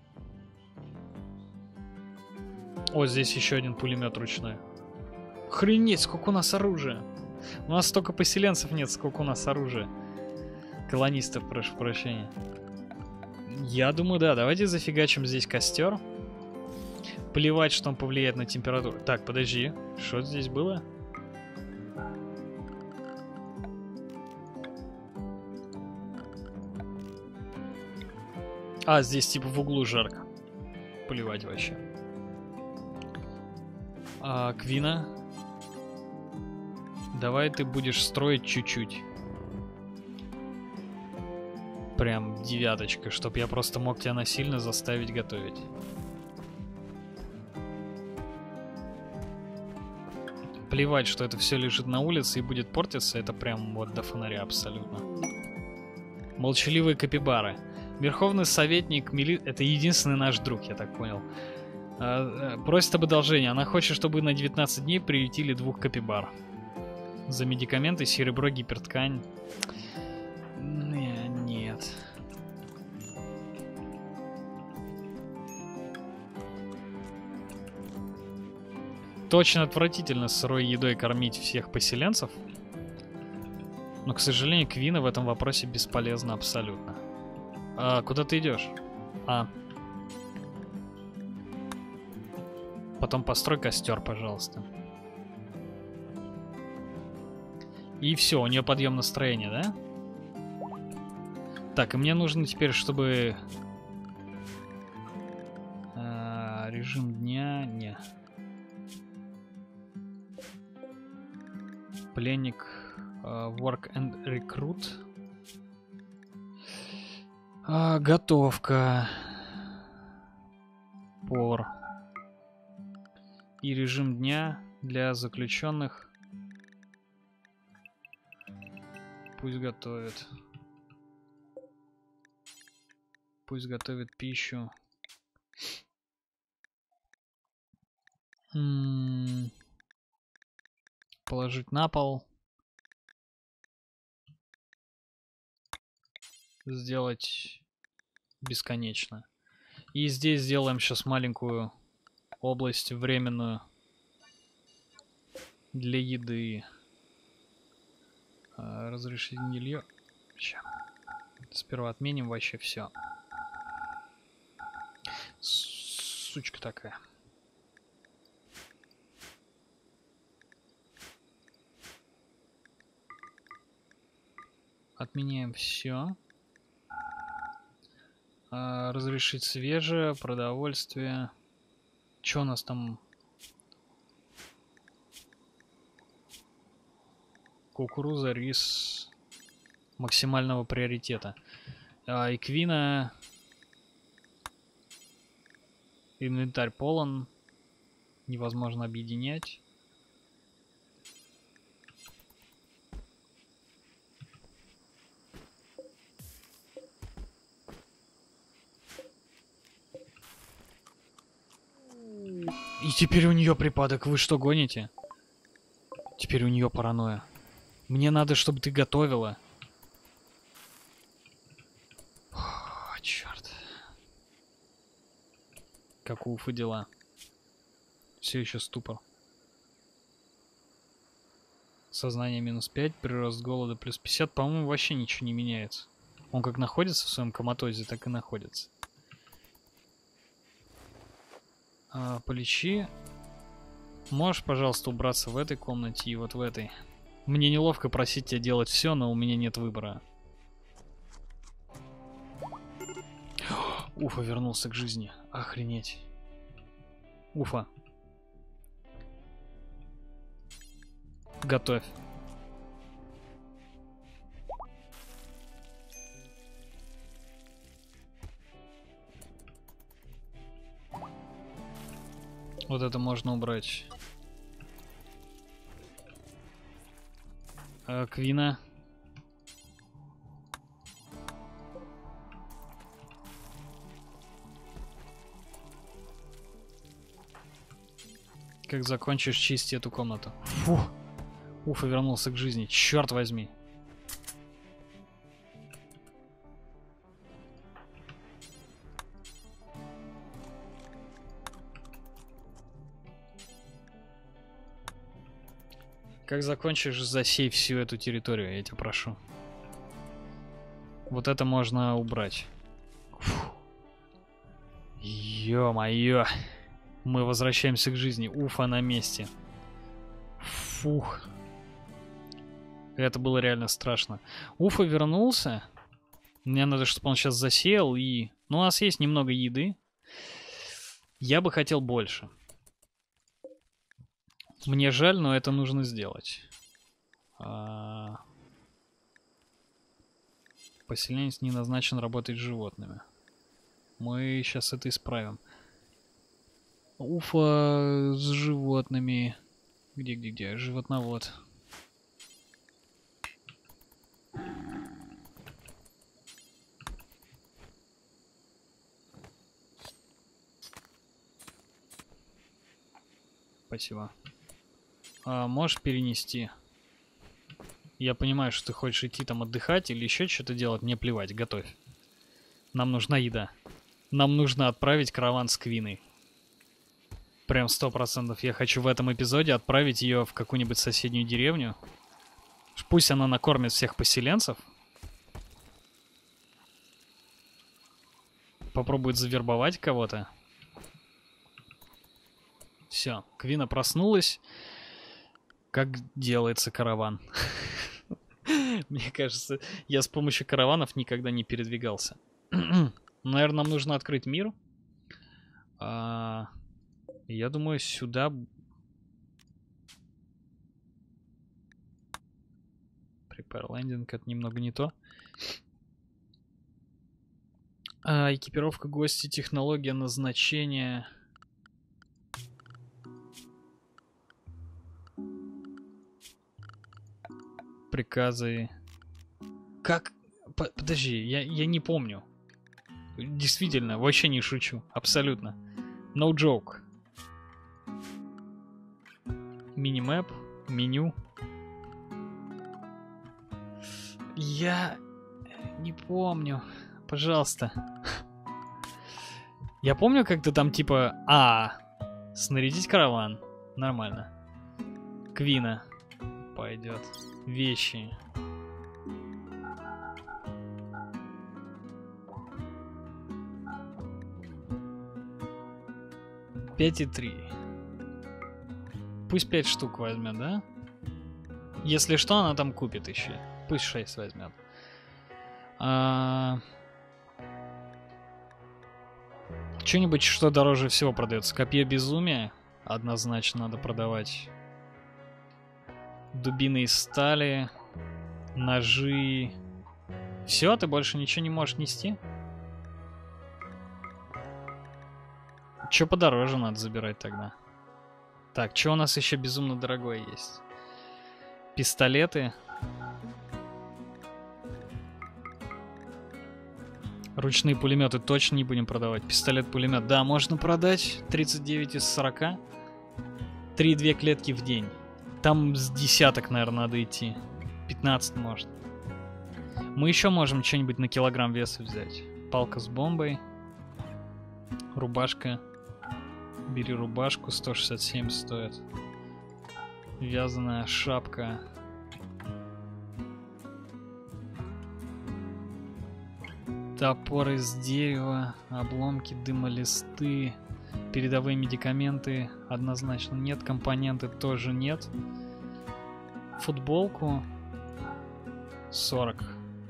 О, здесь еще один пулемет ручной. Охренеть, сколько у нас оружия. У нас столько поселенцев нет, сколько у нас оружия. Колонистов, прошу прощения. Я думаю, да, давайте зафигачим здесь костер. Плевать, что он повлияет на температуру. Так, подожди, что здесь было? А, здесь типа в углу жарко. Плевать вообще. А, Квина. Давай ты будешь строить чуть-чуть. Прям девяточка, чтоб я просто мог тебя насильно заставить готовить. Плевать, что это все лежит на улице и будет портиться, это прям вот до фонаря абсолютно. Молчаливые капибары. Верховный советник Мили... Это единственный наш друг, я так понял. А, просит об одолжении. Она хочет, чтобы на девятнадцать дней приютили двух капибар. За медикаменты, серебро, гиперткань. Не, нет. Точно отвратительно сырой едой кормить всех поселенцев. Но, к сожалению, Квина в этом вопросе бесполезна абсолютно. А, куда ты идешь? А. Потом построй костер, пожалуйста. И все, у нее подъем настроения, да? Так, и мне нужно теперь, чтобы... А, режим дня... Не. Пленник... Uh, work and recruit. Uh, готовка. Повар. И режим дня для заключенных. Пусть готовит. Пусть готовит пищу. М-м-м. Положить на пол. Сделать бесконечно. И здесь сделаем сейчас маленькую область временную для еды. А, разрешить гнилье. Ща. Сперва отменим вообще все. Сучка такая. Отменяем все. А, разрешить свежее, продовольствие. Что у нас там? Кукуруза, рис максимального приоритета. А, эквина. Инвентарь полон. Невозможно объединять. И теперь у нее припадок. Вы что, гоните? Теперь у нее паранойя. Мне надо, чтобы ты готовила. О, черт. Как у Уфы дела? Все еще ступор. Сознание минус пять, прирост голода плюс пятьдесят. По-моему, вообще ничего не меняется. Он как находится в своем коматозе, так и находится. А, полечи. Можешь, пожалуйста, убраться в этой комнате и вот в этой. Мне неловко просить тебя делать все, но у меня нет выбора. Уфа вернулся к жизни. Охренеть. Уфа. Готовь. Вот это можно убрать. А, Квина. Как закончишь, чисти эту комнату. Фу. Уфа вернулся к жизни. Черт возьми. Как закончишь, засей всю эту территорию, я тебя прошу. Вот это можно убрать. Ё-моё. Мы возвращаемся к жизни. Уфа на месте. Фух. Это было реально страшно. Уфа вернулся. Мне надо, чтобы он сейчас засеял и... Ну, у нас есть немного еды. Я бы хотел больше. Мне жаль, но это нужно сделать. А... Поселенец не назначен работать с животными. Мы сейчас это исправим. Уфа с животными. Где-где-где? Животновод. Спасибо. А, можешь перенести? Я понимаю, что ты хочешь идти там отдыхать или еще что-то делать. Мне плевать, готовь. Нам нужна еда. Нам нужно отправить караван с Квиной. Прям сто процентов. Я хочу в этом эпизоде отправить ее в какую-нибудь соседнюю деревню. Пусть она накормит всех поселенцев. Попробует завербовать кого-то. Все, Квина проснулась. Как делается караван? Мне кажется, я с помощью караванов никогда не передвигался. Наверное, нам нужно открыть мир. А, я думаю, сюда... Prepare landing, это немного не то. А, экипировка гости, технология назначения... Приказы. Как... По подожди, я, я не помню. Действительно, вообще не шучу. Абсолютно. No joke. Мини-мэп, меню. Я не помню. Пожалуйста. Я помню, как ты там типа... А, снарядить караван. Нормально. Квина. Пойдет. Вещи. пять и три. Пусть пять штук возьмет, да? Если что, она там купит еще. Пусть шесть возьмет. А... Что-нибудь, что дороже всего продается. Копье безумия. Однозначно надо продавать. Дубины из стали. Ножи. Все, ты больше ничего не можешь нести? Че подороже надо забирать тогда? Так, что у нас еще безумно дорогое есть? Пистолеты. Ручные пулеметы точно не будем продавать. Пистолет-пулемет, да, можно продать. тридцать девять из сорока. три-две клетки в день. Там с десяток, наверное, надо идти. пятнадцать может. Мы еще можем что-нибудь на килограмм веса взять. Палка с бомбой. Рубашка. Бери рубашку, сто шестьдесят семь стоит. Вязаная шапка. Топор из дерева, обломки, дымолисты, передовые медикаменты однозначно нет, компоненты тоже нет. Футболку сорок.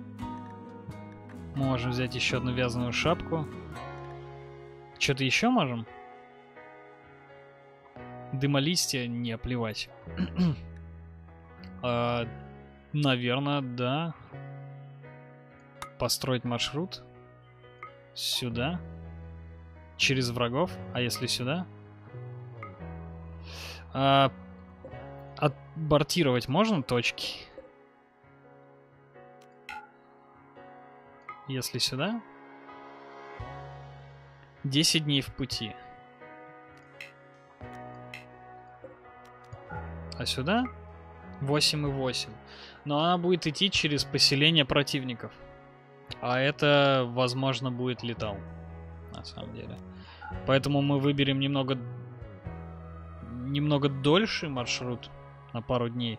Мы можем взять еще одну вязаную шапку. Что-то еще можем? Дымолистья, не, плевать. а, наверное, да. Построить маршрут. Сюда. Через врагов. А если сюда? А, отбортировать можно точки? Если сюда? десять дней в пути. А сюда? восемь и восемь. Но она будет идти через поселение противников. А это, возможно, будет летал. На самом деле. Поэтому мы выберем немного... Немного дольше маршрут. На пару дней.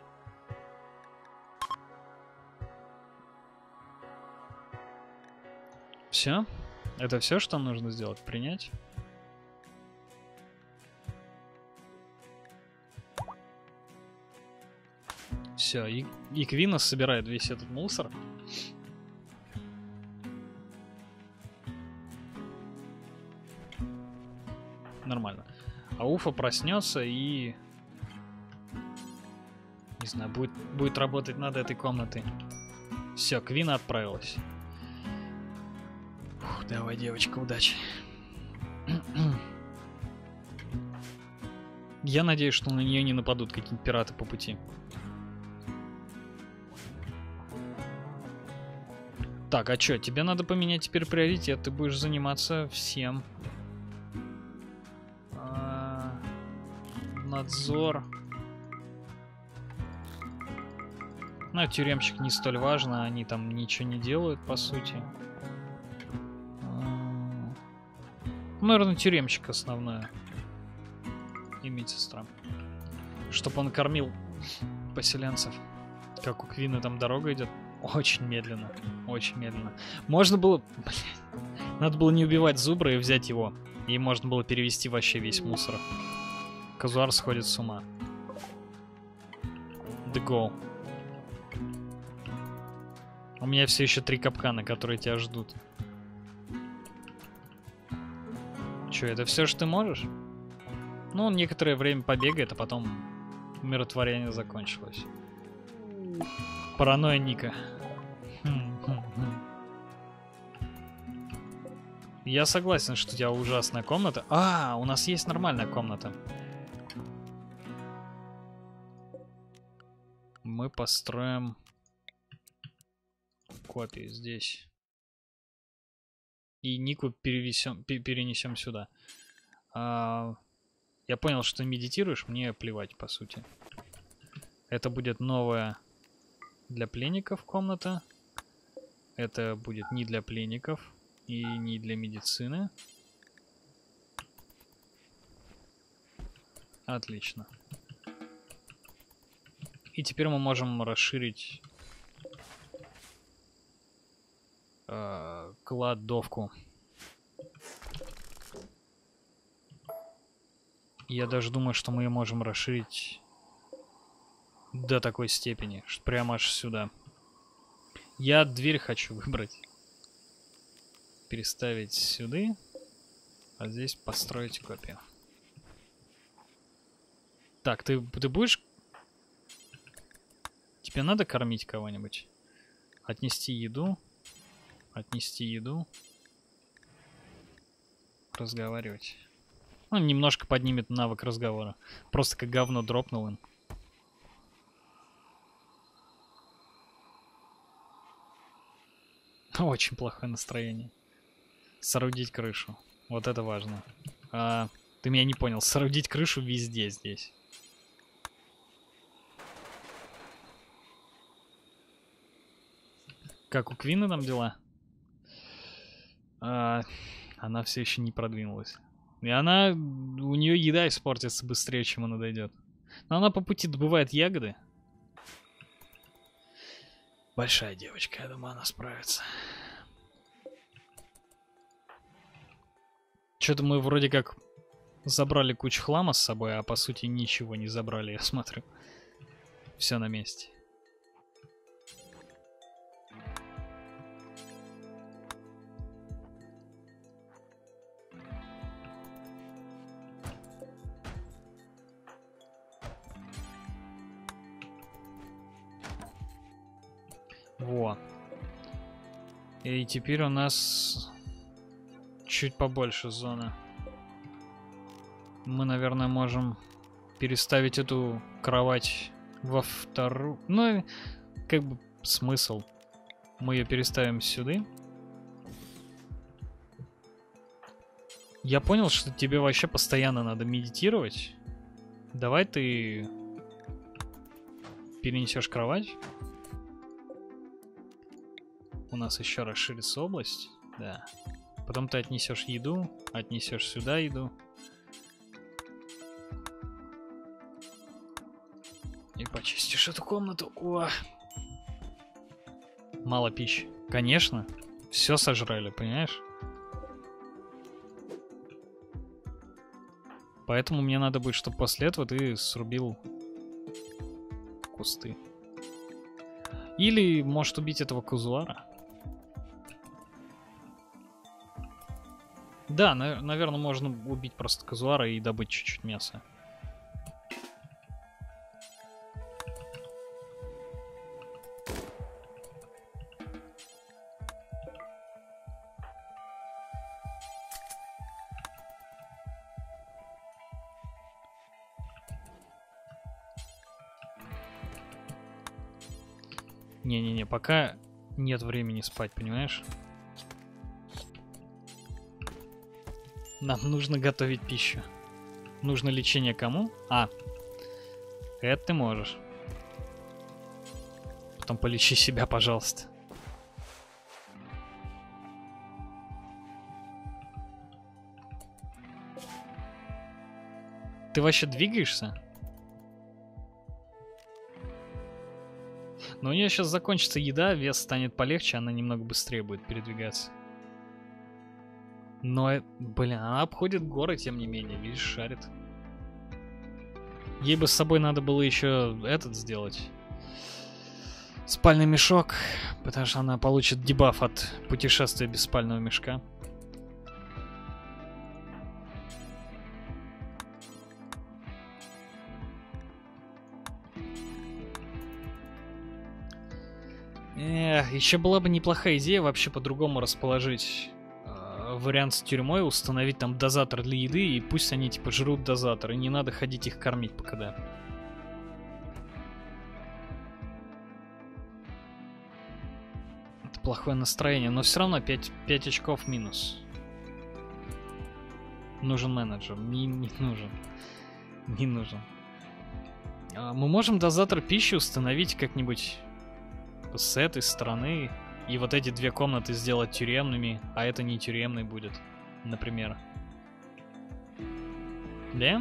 Все? Это все, что нужно сделать? Принять? Все, и, и Квинос собирает весь этот мусор. Нормально. А Уфа проснется и... Не знаю, будет, будет работать над этой комнатой. Все, Квина отправилась. Фух, давай, девочка, удачи. Я надеюсь, что на нее не нападут какие-нибудь пираты по пути. Так, а чё, тебе надо поменять теперь приоритет, ты будешь заниматься всем. А, надзор. Ну, тюремщик не столь важно, они там ничего не делают, по сути. А, наверное, тюремщик основное. И медсестра. Чтоб он кормил поселенцев. Как у Квины там дорога идет. Очень медленно. Очень медленно. Можно было... Блядь. Надо было не убивать Зубра и взять его. И можно было перевести вообще весь мусор. Казуар сходит с ума. The go. У меня все еще три капкана, которые тебя ждут. Че, это все, что ты можешь? Ну, он некоторое время побегает, а потом умиротворение закончилось. Паранойя Ника. Я согласен, что у тебя ужасная комната. А, у нас есть нормальная комната. Мы построим копию здесь. И Нику перевесем, перенесем сюда. А, я понял, что ты медитируешь, мне плевать, по сути. Это будет новая для пленников комната. Это будет не для пленников и не для медицины. Отлично. И теперь мы можем расширить э, кладовку. Я даже думаю, что мы ее можем расширить до такой степени, что прямо аж сюда. Я дверь хочу выбрать. Переставить сюда. А здесь построить копию. Так, ты, ты будешь... Тебе надо кормить кого-нибудь? Отнести еду. Отнести еду. Разговаривать. Ну, немножко поднимет навык разговора. Просто как говно дропнул им. Очень плохое настроение. Соорудить крышу. Вот это важно. А, ты меня не понял. Соорудить крышу везде здесь. Как у Квины там дела? А, она все еще не продвинулась. И она... У нее еда испортится быстрее, чем она дойдет. Но она по пути добывает ягоды. Большая девочка, я думаю, она справится. Что-то мы вроде как забрали кучу хлама с собой, а по сути ничего не забрали, я смотрю. Все на месте. Во. И теперь у нас чуть побольше зоны. Мы, наверное, можем переставить эту кровать во вторую. Ну, как бы смысл. Мы ее переставим сюда. Я понял, что тебе вообще постоянно надо медитировать. Давай ты перенесешь кровать. У нас еще расширится область. Да. Потом ты отнесешь еду, отнесешь сюда еду. И почистишь эту комнату. О! Мало пищи. Конечно. Все сожрали, понимаешь? Поэтому мне надо будет, чтобы после этого ты срубил кусты. Или может убить этого казуара. Да, на наверное, можно убить просто казуара и добыть чуть-чуть мяса. Не-не-не, пока нет времени спать, понимаешь? Нам нужно готовить пищу. Нужно лечение кому? А, это ты можешь. Потом полечи себя, пожалуйста. Ты вообще двигаешься? Но у нее сейчас закончится еда, вес станет полегче, она немного быстрее будет передвигаться. Но, блин, она обходит горы, тем не менее, видишь, шарит. Ей бы с собой надо было еще этот сделать. Спальный мешок, потому что она получит дебаф от путешествия без спального мешка. Эх, еще была бы неплохая идея вообще по-другому расположить э, вариант с тюрьмой, установить там дозатор для еды, и пусть они типа жрут дозатор, и не надо ходить их кормить пока да. Это плохое настроение, но все равно пять, пять очков минус. Нужен менеджер. Не, не нужен. Не нужен. А мы можем дозатор пищи установить как-нибудь с этой стороны. И вот эти две комнаты сделать тюремными, а это не тюремный будет, например. Да?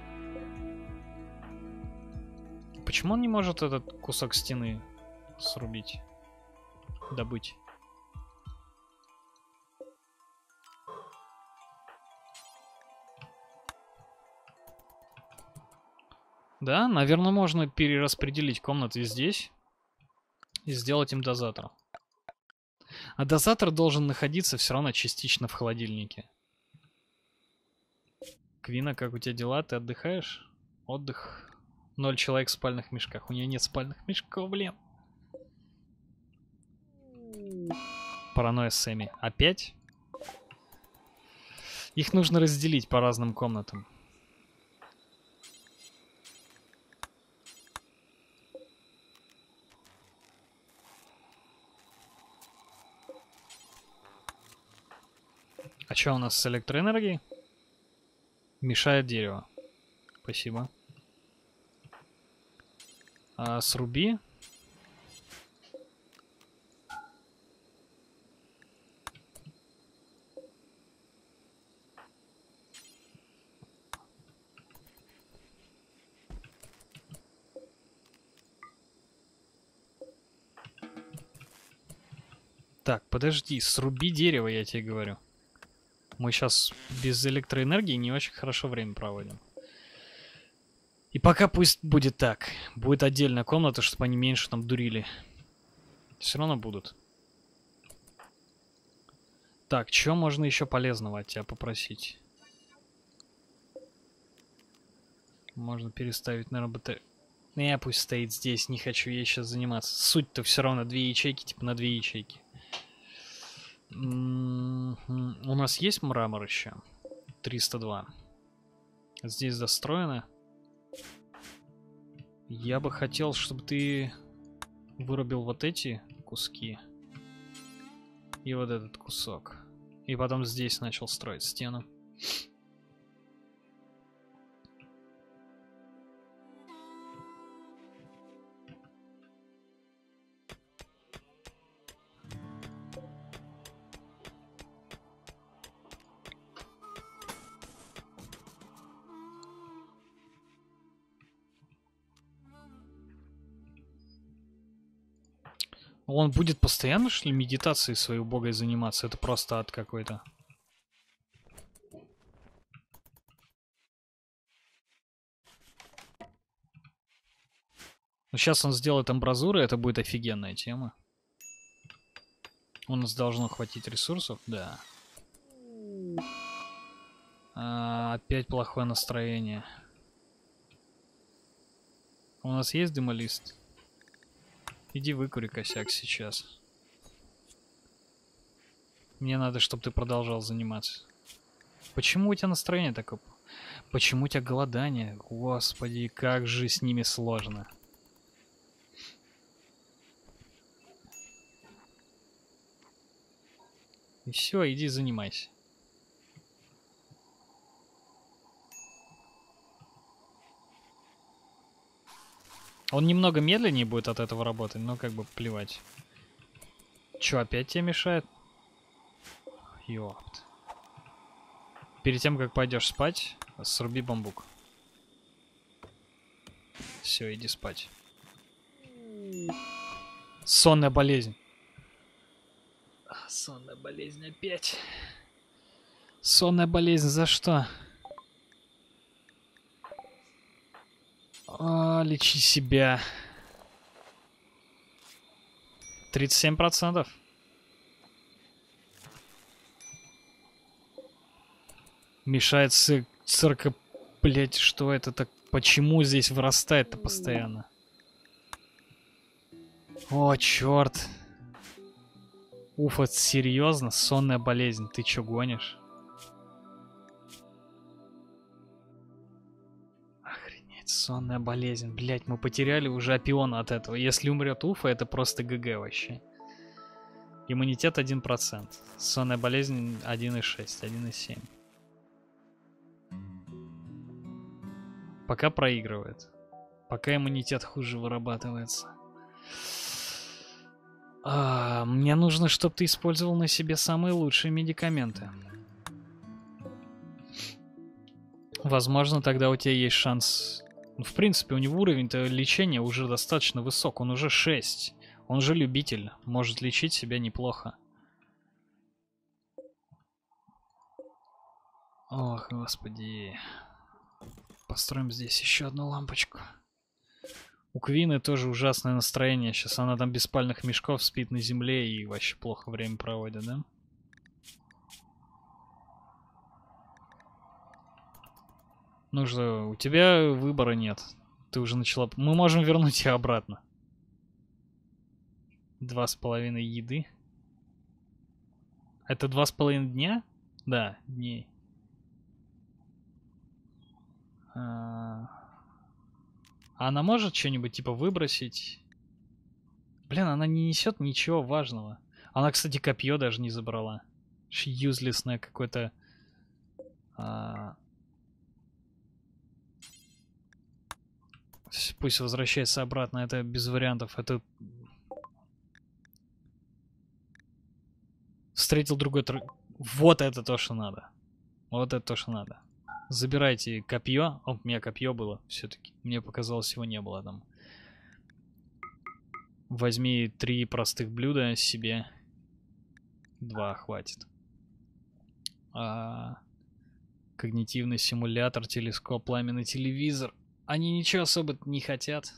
Почему он не может этот кусок стены срубить? Добыть? Да, наверное, можно перераспределить комнаты здесь и сделать им дозатор. А дозатор должен находиться все равно частично в холодильнике. Квина, как у тебя дела? Ты отдыхаешь? Отдых. Ноль человек в спальных мешках. У нее нет спальных мешков, блин. Паранойя Сэмми. Опять? Их нужно разделить по разным комнатам. А что у нас с электроэнергией? Мешает дерево. Спасибо. А сруби. Так, подожди, сруби дерево, я тебе говорю. Мы сейчас без электроэнергии не очень хорошо время проводим. И пока пусть будет так. Будет отдельная комната, чтобы они меньше там дурили. Все равно будут. Так, что можно еще полезного от тебя попросить? Можно переставить, наверное, батарею. Не, пусть стоит здесь, не хочу ей сейчас заниматься. Суть-то все равно две ячейки, типа на две ячейки. М-м-м. У нас есть мрамор еще? триста два. Здесь достроено. Я бы хотел, чтобы ты вырубил вот эти куски. И вот этот кусок. И потом здесь начал строить стену. Он будет постоянно, что ли, медитацией своей убогой заниматься? Это просто ад какой-то. Но сейчас он сделает амбразуры, это будет офигенная тема. У нас должно хватить ресурсов, да. А, опять плохое настроение. У нас есть дымолист? Иди выкури косяк сейчас. Мне надо, чтобы ты продолжал заниматься. Почему у тебя настроение такое? Почему у тебя голодание? Господи, как же с ними сложно. И все, иди занимайся. Он немного медленнее будет от этого работать, но как бы плевать. Че, опять тебе мешает? Ёпт. Перед тем, как пойдешь спать, сруби бамбук. Все, иди спать. Сонная болезнь. Сонная болезнь опять. Сонная болезнь за что? А, лечи себя. тридцать семь процентов. Мешает цирка. Блять, что это так? Почему здесь вырастает-то постоянно? О, черт. Уф, это серьезно? Сонная болезнь. Ты чё гонишь? Охренеть, сонная болезнь. Блять, мы потеряли уже опиона от этого. Если умрет Уфа, это просто ГГ вообще. Иммунитет один процент. Сонная болезнь один и шесть, один и семь. Пока проигрывает. Пока иммунитет хуже вырабатывается. А, мне нужно, чтобы ты использовал на себе самые лучшие медикаменты. Возможно, тогда у тебя есть шанс... Ну, в принципе, у него уровень-то лечения уже достаточно высок. Он уже шесть. Он же любитель. Может лечить себя неплохо. Ох, господи. Построим здесь еще одну лампочку. У Квины тоже ужасное настроение. Сейчас она там без спальных мешков спит на земле и вообще плохо время проводит, да? Нужно... У тебя выбора нет. Ты уже начала... Мы можем вернуть ее обратно. Два с половиной еды. Это два с половиной дня? Да, дней. А... Она может что-нибудь типа выбросить? Блин, она не несет ничего важного. Она, кстати, копье даже не забрала. Юзлесное какое-то... А... Пусть возвращается обратно. Это без вариантов. Это... Встретил другой... Тр... Вот это то, что надо. Вот это то, что надо. Забирайте копье. О, у меня копье было все-таки. Мне показалось, его не было там. Возьми три простых блюда себе. Два хватит. А... Когнитивный симулятор, телескоп, пламенный телевизор. Они ничего особо не хотят.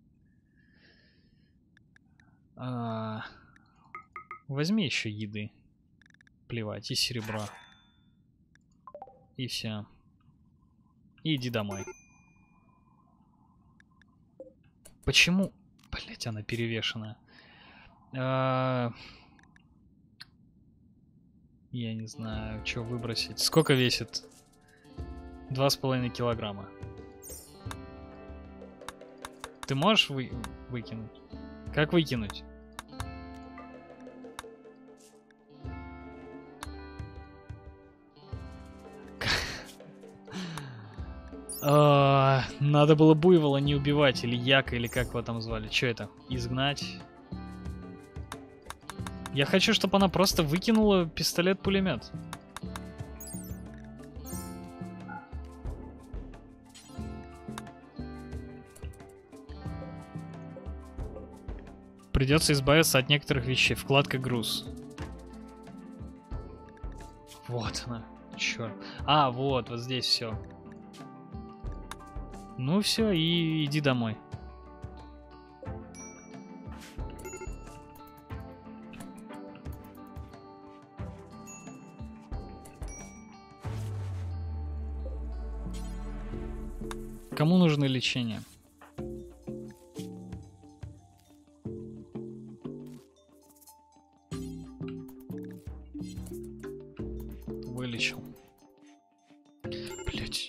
А... Возьми еще еды. Плевать, и серебро. И все. И иди домой. Почему? Блять, она перевешенная. А... Я не знаю, что выбросить. Сколько весит? Два с половиной килограмма. Ты можешь вы... выкинуть? Как выкинуть? Надо было буйвола не убивать, или яка, или как его там звали. Что это? Изгнать? Я хочу, чтобы она просто выкинула пистолет-пулемет. Придется избавиться от некоторых вещей. Вкладка груз. Вот она. Черт. А, вот, вот здесь все. Ну все, и иди домой. Кому нужно лечение? Вылечил. Блять.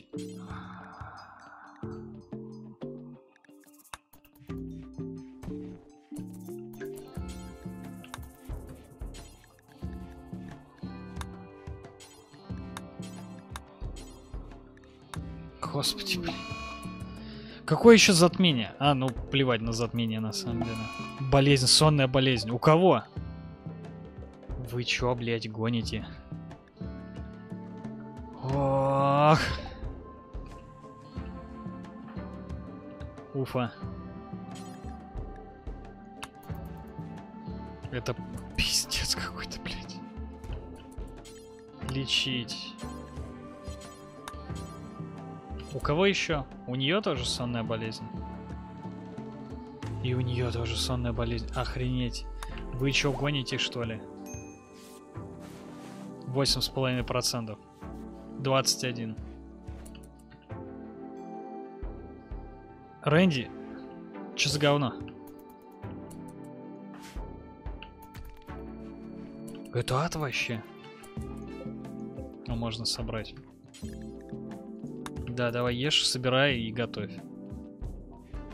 Господи, блин. Какое еще затмение? А, ну плевать на затмение на самом деле. Болезнь, сонная болезнь. У кого? Вы чё, блядь, гоните? Ох. Уфа. Это пиздец какой-то, блядь. Лечить. У кого еще? У нее тоже сонная болезнь. И у нее тоже сонная болезнь. Охренеть. Вы что, гоните, что ли? Восемь с половиной процентов. Двадцать один. Рэнди, что за говно? Это ад вообще. А можно собрать. Да, давай ешь, собирай и готовь.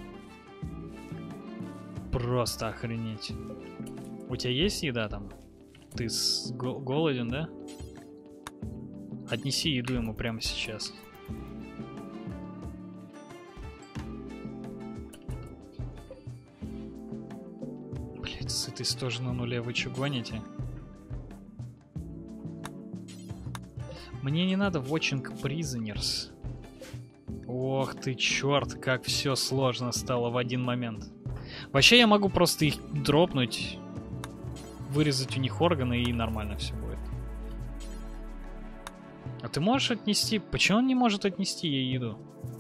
Просто охренеть. У тебя есть еда там? Ты с... го голоден, да? Отнеси еду ему прямо сейчас. Блять, сытость тоже на нуле. Вы чё гоните? Мне не надо watching prisoners. Ох ты, черт, как все сложно стало в один момент. Вообще я могу просто их дропнуть, вырезать у них органы, и нормально все будет. А ты можешь отнести? Почему он не может отнести ей еду?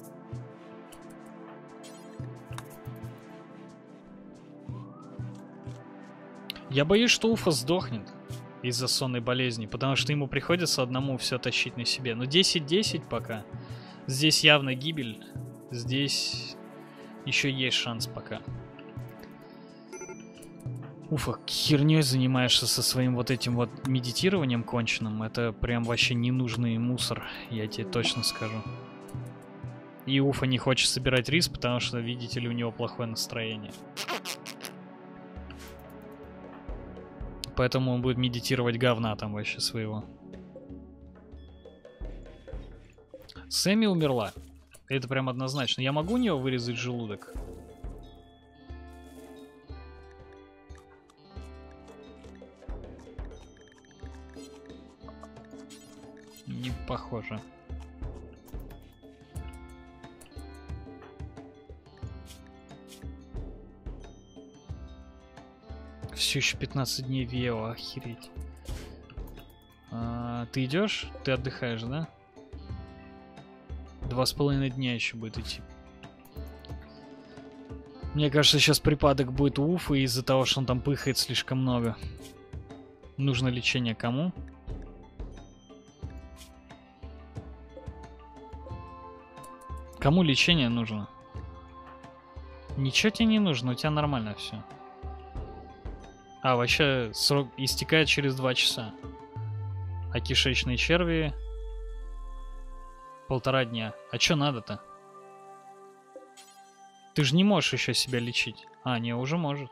Я боюсь, что Уфа сдохнет из-за сонной болезни, потому что ему приходится одному все тащить на себе. Но десять десять пока. Здесь явно гибель. Здесь еще есть шанс пока. Уфа, херней занимаешься со своим вот этим вот медитированием конченным. Это прям вообще ненужный мусор, я тебе точно скажу. И Уфа не хочет собирать рис, потому что, видите ли, у него плохое настроение. Поэтому он будет медитировать говна там вообще своего. Сэмми умерла. Это прям однозначно. Я могу у нее вырезать желудок? Не похоже. Все еще пятнадцать дней Вео, охереть. А, ты идешь? Ты отдыхаешь, да? Два с половиной дня еще будет идти. Мне кажется, сейчас припадок будет у Уфы из-за того, что он там пыхает слишком много. Нужно лечение кому? Кому лечение нужно? Ничего тебе не нужно, у тебя нормально все. А, вообще, срок истекает через два часа. А кишечные черви... Полтора дня. А чё надо-то? Ты же не можешь еще себя лечить. А, не, уже может.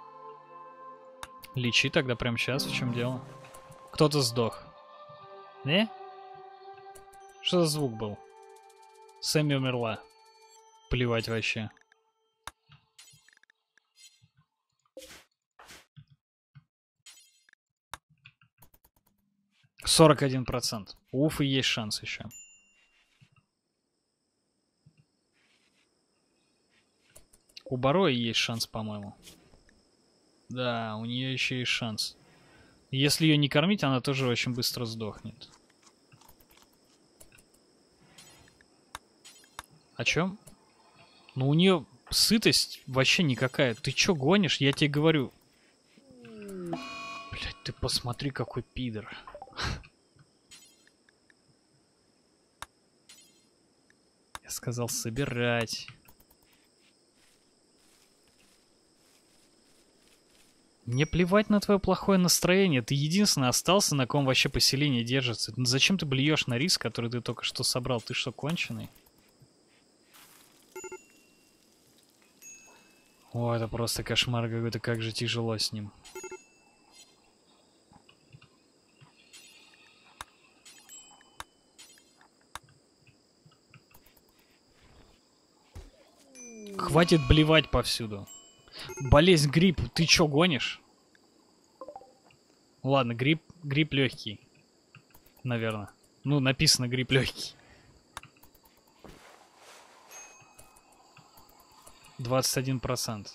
Лечи тогда прямо сейчас, в чем дело? Кто-то сдох. Не? Что за звук был? Сэмми умерла. Плевать вообще. сорок один процент. У Уфы есть шанс еще. У Барои есть шанс, по-моему. Да, у нее еще есть шанс. Если ее не кормить, она тоже очень быстро сдохнет. О чем? Ну, у нее сытость вообще никакая. Ты че гонишь? Я тебе говорю. Блять, ты посмотри, какой пидор. Я сказал собирать. Мне плевать на твое плохое настроение. Ты единственный остался, на ком вообще поселение держится. Ну, зачем ты блюешь на рис, который ты только что собрал? Ты что, конченый? О, это просто кошмар какой-то, как же тяжело с ним. Хватит блевать повсюду. Болезнь, грипп, ты чё гонишь? Ладно, грипп, грипп легкий. Наверное. Ну, написано грипп легкий. двадцать один процент.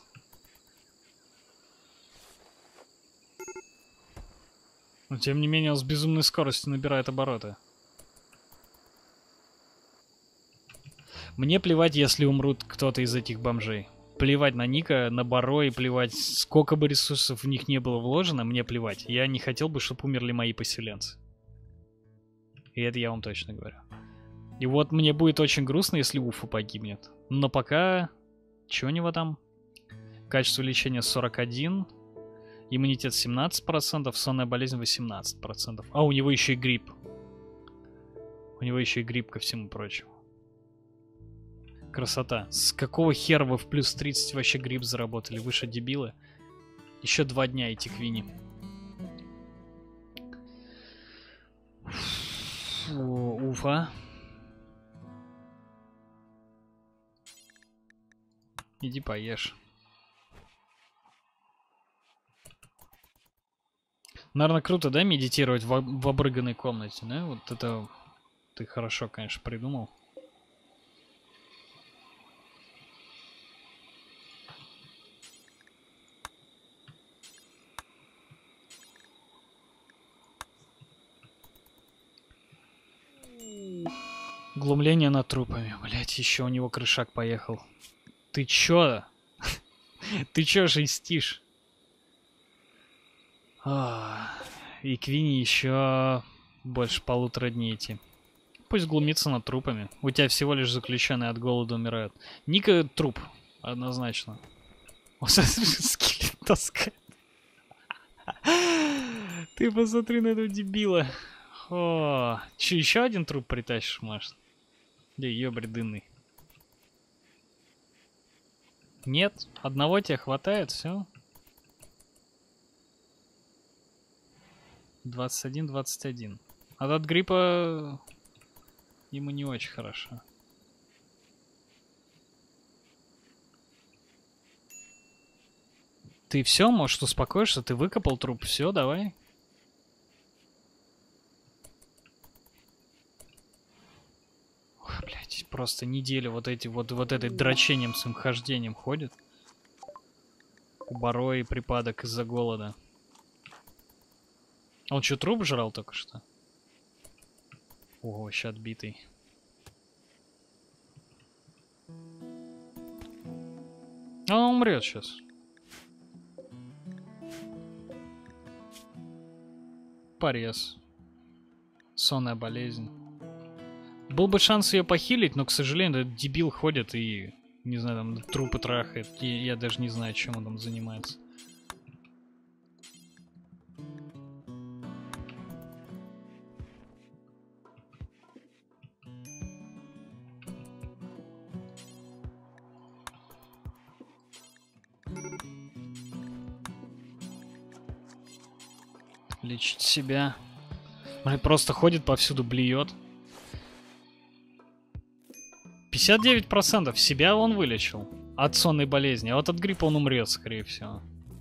Но тем не менее он с безумной скоростью набирает обороты. Мне плевать, если умрут кто-то из этих бомжей. Плевать на Ника, на Баро и плевать, сколько бы ресурсов в них не было вложено, мне плевать. Я не хотел бы, чтобы умерли мои поселенцы. И это я вам точно говорю. И вот мне будет очень грустно, если Уфа погибнет. Но пока... Чё у него там? Качество лечения сорок один. Иммунитет семнадцать процентов, сонная болезнь восемнадцать процентов. А у него еще и грипп. У него еще и грипп ко всему прочему. Красота. С какого хера вы в плюс тридцать вообще грипп заработали? Вы что, дебилы? Еще два дня идти к Винни. О, Уфа. Иди поешь. Наверное, круто, да, медитировать в, в обрыганной комнате, да? Вот это ты хорошо, конечно, придумал. Глумление над трупами. Блять, еще у него крышак поехал. Ты чё? Ты чё жестишь? И Квинни еще больше полутора дней идти. Пусть глумится над трупами. У тебя всего лишь заключенные от голода умирают. Ника труп, однозначно. Скелет таскает. Ты посмотри на этого дебила. О, че, еще один труп притащишь, может? Да ёбрь дынный. Нет, одного тебе хватает, все. двадцать один, двадцать один. А от гриппа ему не очень хорошо. Ты все, может, успокоишься? Ты выкопал труп, все, давай. Ой, блядь, просто неделю вот эти вот, вот этой дрочением своим хождением ходит. Уборой и припадок из-за голода. Он что, труп жрал только что? О, вообще отбитый. Он умрет сейчас. Порез. Сонная болезнь. Был бы шанс ее похилить, но, к сожалению, этот дебил ходит и, не знаю, там трупы трахает. И я даже не знаю, чем он там занимается. Лечить себя. Он просто ходит повсюду, блюет. пятьдесят девять процентов себя он вылечил от сонной болезни, а вот от гриппа он умрет, скорее всего.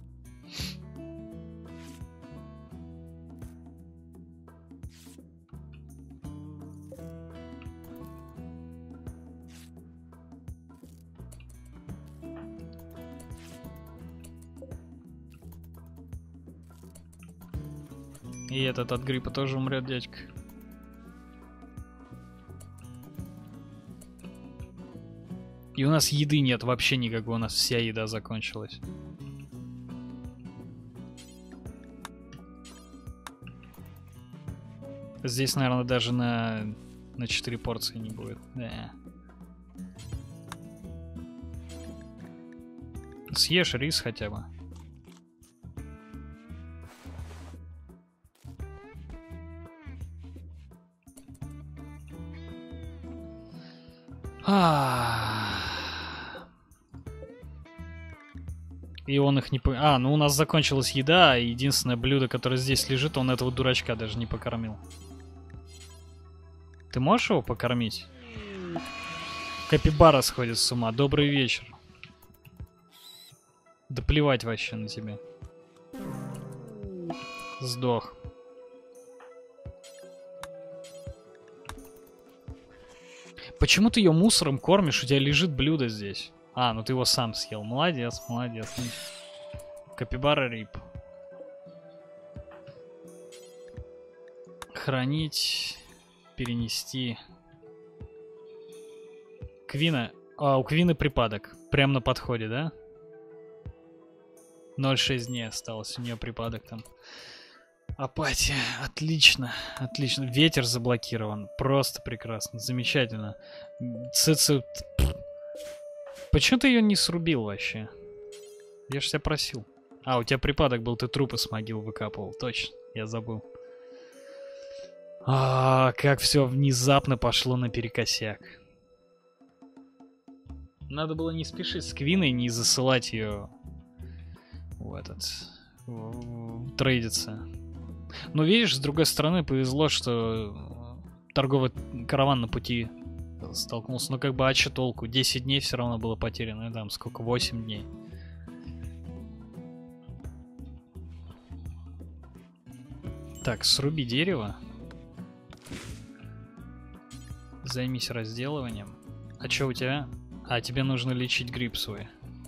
И этот от гриппа тоже умрет, дядька. И у нас еды нет вообще никакой, у нас вся еда закончилась. Здесь, наверное, даже на, на четыре порции не будет. Да. Съешь рис хотя бы. И он их не... По... А, ну у нас закончилась еда, и единственное блюдо, которое здесь лежит, он этого дурачка даже не покормил. Ты можешь его покормить? Капибара сходит с ума. Добрый вечер. Да плевать вообще на тебя. Сдох. Почему ты ее мусором кормишь? У тебя лежит блюдо здесь. А, ну ты его сам съел. Молодец, молодец. Капибара рип. Хранить. Перенести. Квина. А, у Квины припадок. Прям на подходе, да? ноль целых шесть дней осталось. У нее припадок там. Апатия. Отлично. Отлично. Ветер заблокирован. Просто прекрасно. Замечательно. Цицу... Почему ты ее не срубил вообще? Я ж тебя просил. А, у тебя припадок был, ты трупы с могил выкапывал. Точно, я забыл. А, как все внезапно пошло наперекосяк. Надо было не спешить с Квиной, не засылать ее в этот... в... трейдиться. Но видишь, с другой стороны, повезло, что торговый караван на пути столкнулся. Ну как бы, а че толку? десять дней все равно было потеряно. Ну, там сколько? восемь дней. Так, сруби дерево. Займись разделыванием. А что у тебя? А, тебе нужно лечить гриб свой.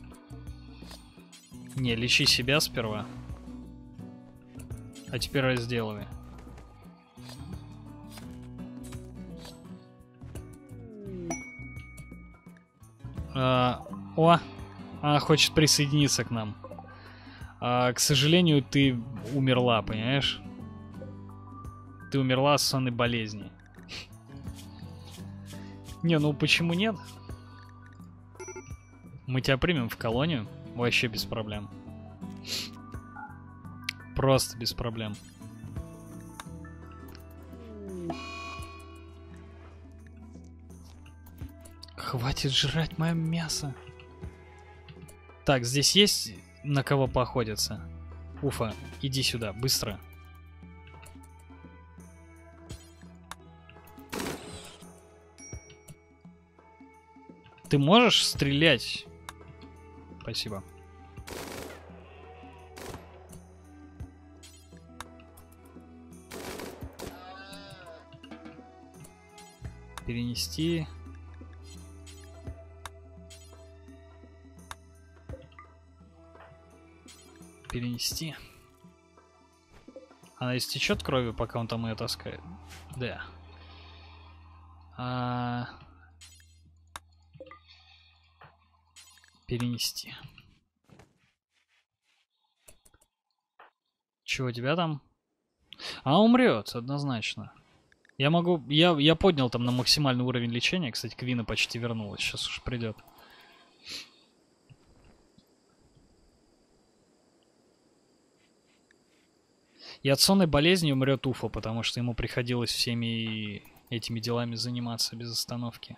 Не, лечи себя сперва. А теперь разделывай. А, о! Она хочет присоединиться к нам. А, к сожалению, ты умерла, понимаешь? Ты умерла от сонной болезни. Не, ну почему нет? Мы тебя примем в колонию. Вообще без проблем. Просто без проблем. Хватит жрать мое мясо. Так, здесь есть на кого поохотиться? Уфа, иди сюда, быстро. Ты можешь стрелять? Спасибо. Перенести. Перенести. Она истечет кровью, пока он там ее таскает? Да. А... Перенести. Чего у тебя там? А умрет, однозначно. Я могу... Я, я поднял там на максимальный уровень лечения. Кстати, Квина почти вернулась. Сейчас уж придет. И от сонной болезни умрет Уфа, потому что ему приходилось всеми этими делами заниматься без остановки.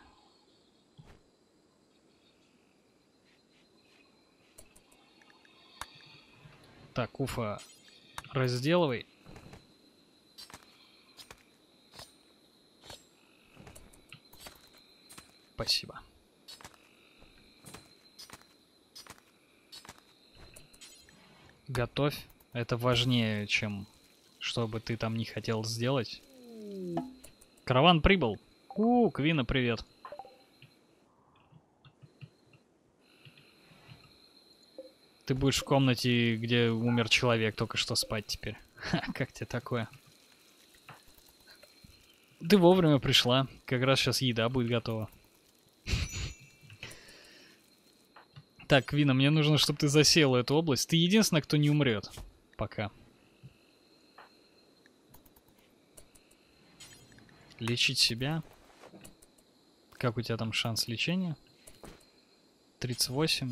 Так, Уфа, разделывай. Спасибо. Готовь. Это важнее, чем что бы ты там не хотел сделать. Караван прибыл. У, Квина, привет. Ты будешь в комнате, где умер человек, только что спать теперь. Ха, как тебе такое? Ты вовремя пришла. Как раз сейчас еда будет готова. Так, Квина, мне нужно, чтобы ты засела эту область. Ты единственная, кто не умрет. Пока. Лечить себя. Как у тебя там шанс лечения? тридцать восемь.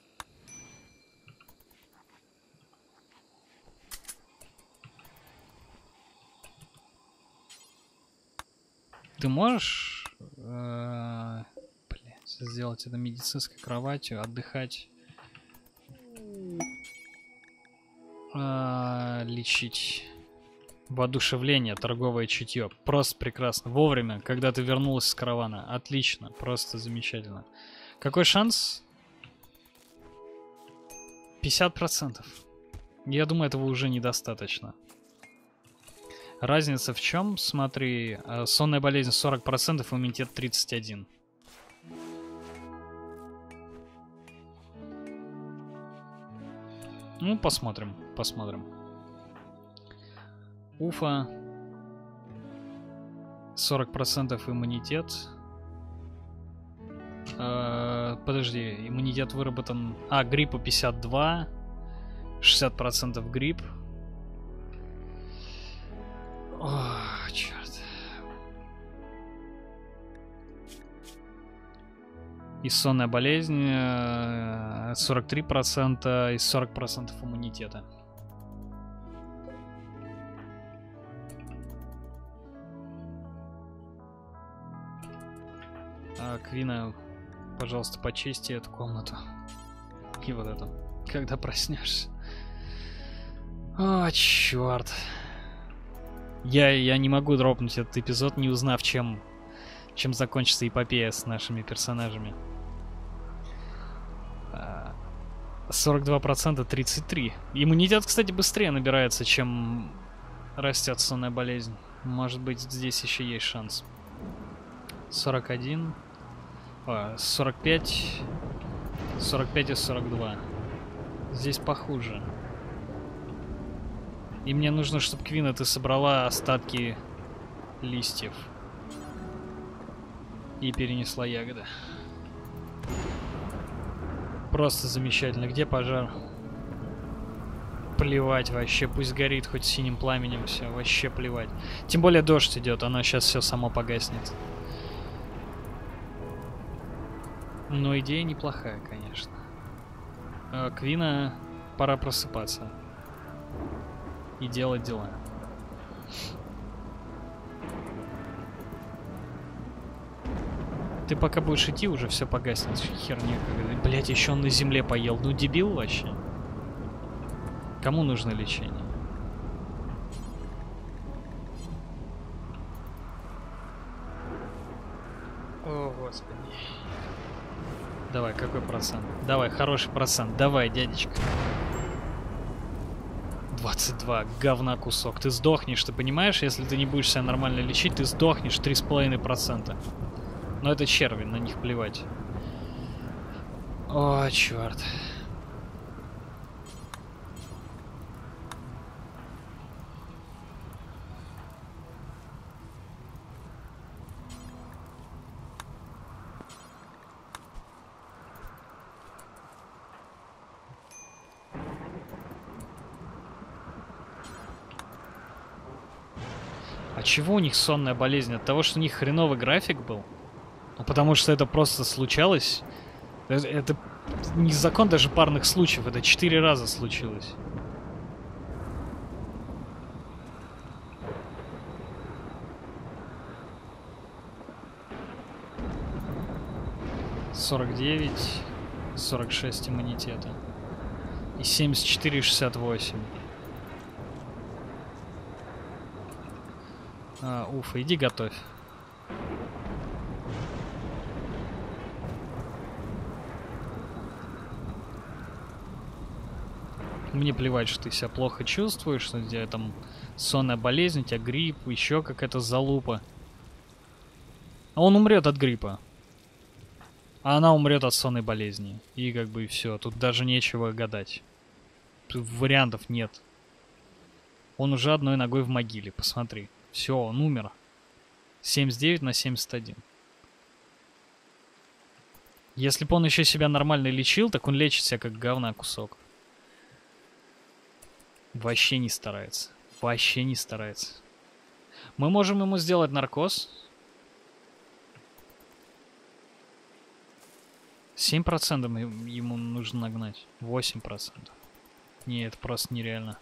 Ты можешь э, блядь, сделать это медицинской кроватью, отдыхать, э, лечить, воодушевление, торговое чутье. Просто прекрасно. Вовремя, когда ты вернулась с каравана. Отлично, просто замечательно. Какой шанс? пятьдесят процентов. Я думаю, этого уже недостаточно. Разница в чем? Смотри, сонная болезнь сорок процентов, иммунитет тридцать один. Ну, посмотрим, посмотрим. Уфа. сорок процентов иммунитет. Э, подожди, иммунитет выработан... А, гриппа пятьдесят два. шестьдесят процентов грипп. О, черт. И сонная болезнь сорок три процента и сорок процентов иммунитета. А, Квина, пожалуйста, почисти эту комнату. И вот эту. Когда проснешься. О, черт. Я, я не могу дропнуть этот эпизод, не узнав, чем, чем закончится эпопея с нашими персонажами. сорок два процента, тридцать три. Иммунитет, кстати, быстрее набирается, чем растет сонная болезнь. Может быть, здесь еще есть шанс. сорок один. О, сорок пять. сорок пять и сорок два. Здесь похуже. И мне нужно, чтобы Квина ты собрала остатки листьев. И перенесла ягоды. Просто замечательно. Где пожар? Плевать вообще. Пусть горит хоть синим пламенем. Все, вообще плевать. Тем более дождь идет. Оно сейчас все само погаснет. Но идея неплохая, конечно. А, Квина, пора просыпаться. И делать дела. Ты пока будешь идти, уже все погаснет. Херня какая-то. Блять, еще он на земле поел. Ну дебил вообще. Кому нужно лечение? О, господи. Давай, какой процент? Давай, хороший процент. Давай, дядечка. двадцать два. Говна кусок. Ты сдохнешь, ты понимаешь? Если ты не будешь себя нормально лечить, ты сдохнешь три с половиной процента. Но это черви, на них плевать. О, черт. А чего у них сонная болезнь? От того, что у них хреновый график был? Ну, потому что это просто случалось. Это, это не закон даже парных случаев. Это четыре раза случилось. сорок девять, сорок шесть иммунитета. И семьдесят четыре, шестьдесят восемь. А, Уфа, иди готовь. Мне плевать, что ты себя плохо чувствуешь, что у тебя там сонная болезнь, у тебя грипп, еще какая-то залупа. А он умрет от гриппа. А она умрет от сонной болезни. И как бы все. Тут даже нечего гадать. Тут вариантов нет. Он уже одной ногой в могиле, посмотри. Все, он умер. семьдесят девять на семьдесят один. Если бы он еще себя нормально лечил, так он лечит себя как говна кусок. Вообще не старается. Вообще не старается. Мы можем ему сделать наркоз. семь процентов ему нужно нагнать. восемь процентов. Не, это просто нереально.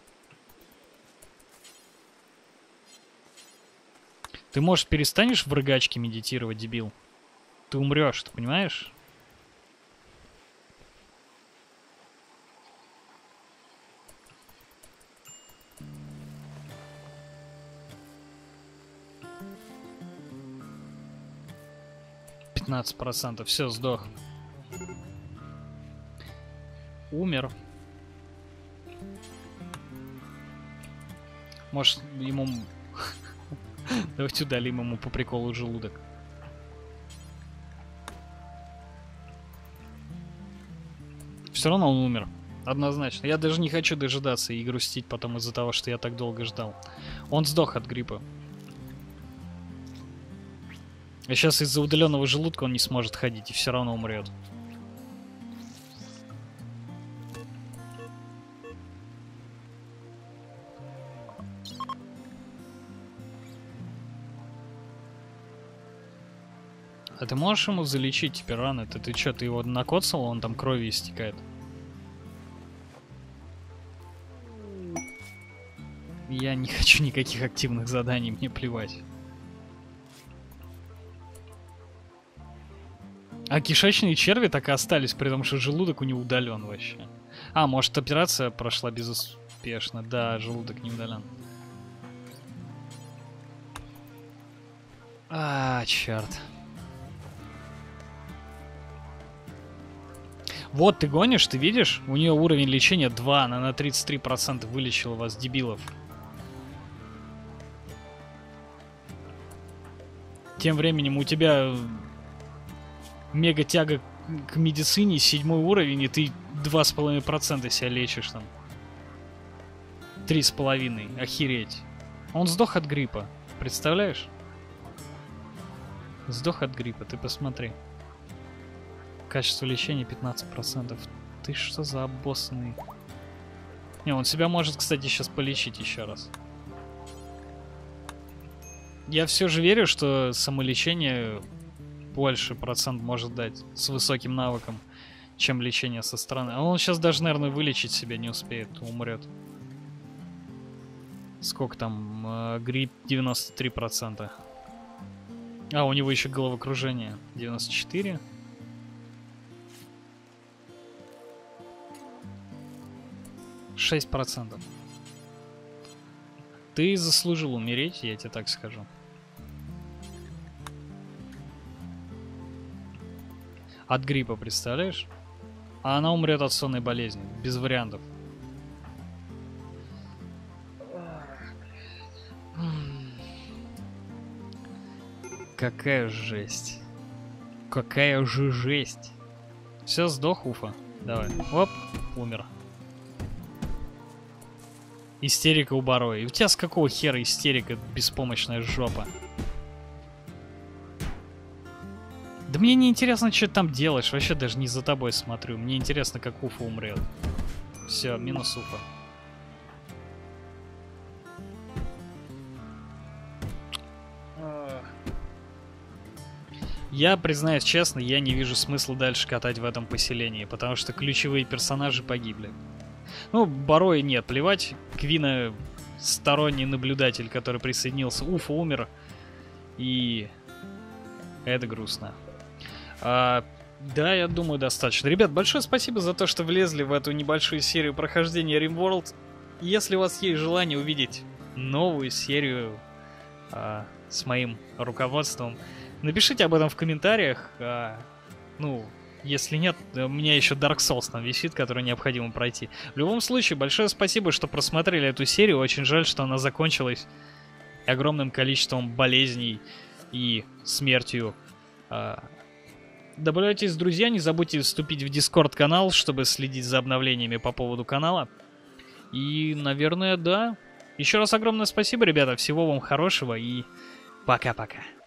Ты, может, перестанешь в рыгачке медитировать, дебил? Ты умрешь, ты понимаешь? пятнадцать процентов. Все, сдох. Умер. Может, ему... Давайте удалим ему по приколу желудок. Все равно он умер. Однозначно. Я даже не хочу дожидаться и грустить потом из-за того, что я так долго ждал. Он сдох от гриппа. А сейчас из-за удаленного желудка он не сможет ходить и все равно умрет. А ты можешь ему залечить теперь раны? Ты, ты что, ты его накоцал, он там крови истекает? Я не хочу никаких активных заданий, мне плевать. А кишечные черви так и остались, при том, что желудок у него удален вообще. А, может, операция прошла безуспешно? Да, желудок не удален. А, черт. Вот ты гонишь, ты видишь? У нее уровень лечения два, она на тридцать три процента вылечила вас, дебилов. Тем временем у тебя мега тяга к медицине, седьмой уровень, и ты два с половиной процента себя лечишь там. Три с половиной, охереть. Он сдох от гриппа, представляешь? Сдох от гриппа, ты посмотри. Качество лечения пятнадцать процентов. Ты что за обоссанный? Не, он себя может, кстати, сейчас полечить еще раз. Я все же верю, что самолечение больше процент может дать с высоким навыком, чем лечение со стороны. А он сейчас даже, наверное, вылечить себя не успеет, умрет. Сколько там? Э, грипп девяносто три процента. А, у него еще головокружение. девяносто четыре. шесть процентов. Ты заслужил умереть, я тебе так скажу. От гриппа, представляешь? А она умрет от сонной болезни. Без вариантов. Какая жесть. Какая же жесть. Все, сдох, Уфа. Давай. Оп, умер. Истерика у Барои. У тебя с какого хера истерика, беспомощная жопа? Да мне не интересно, что ты там делаешь. Вообще даже не за тобой смотрю. Мне интересно, как Уфа умрет. Все, минус Уфа. Я, признаюсь честно, я не вижу смысла дальше катать в этом поселении, потому что ключевые персонажи погибли. Ну, Барои нет, плевать. Квина сторонний наблюдатель, который присоединился. Уфа умер. И это грустно. А, да, я думаю, достаточно. Ребят, большое спасибо за то, что влезли в эту небольшую серию прохождения RimWorld. Если у вас есть желание увидеть новую серию а, с моим руководством, напишите об этом в комментариях. А, ну, если нет, у меня еще Dark Souls там висит, который необходимо пройти. В любом случае, большое спасибо, что просмотрели эту серию. Очень жаль, что она закончилась огромным количеством болезней и смертью. Добавляйтесь, друзья, не забудьте вступить в Discord канал, чтобы следить за обновлениями по поводу канала. И, наверное, да. Еще раз огромное спасибо, ребята. Всего вам хорошего и пока-пока.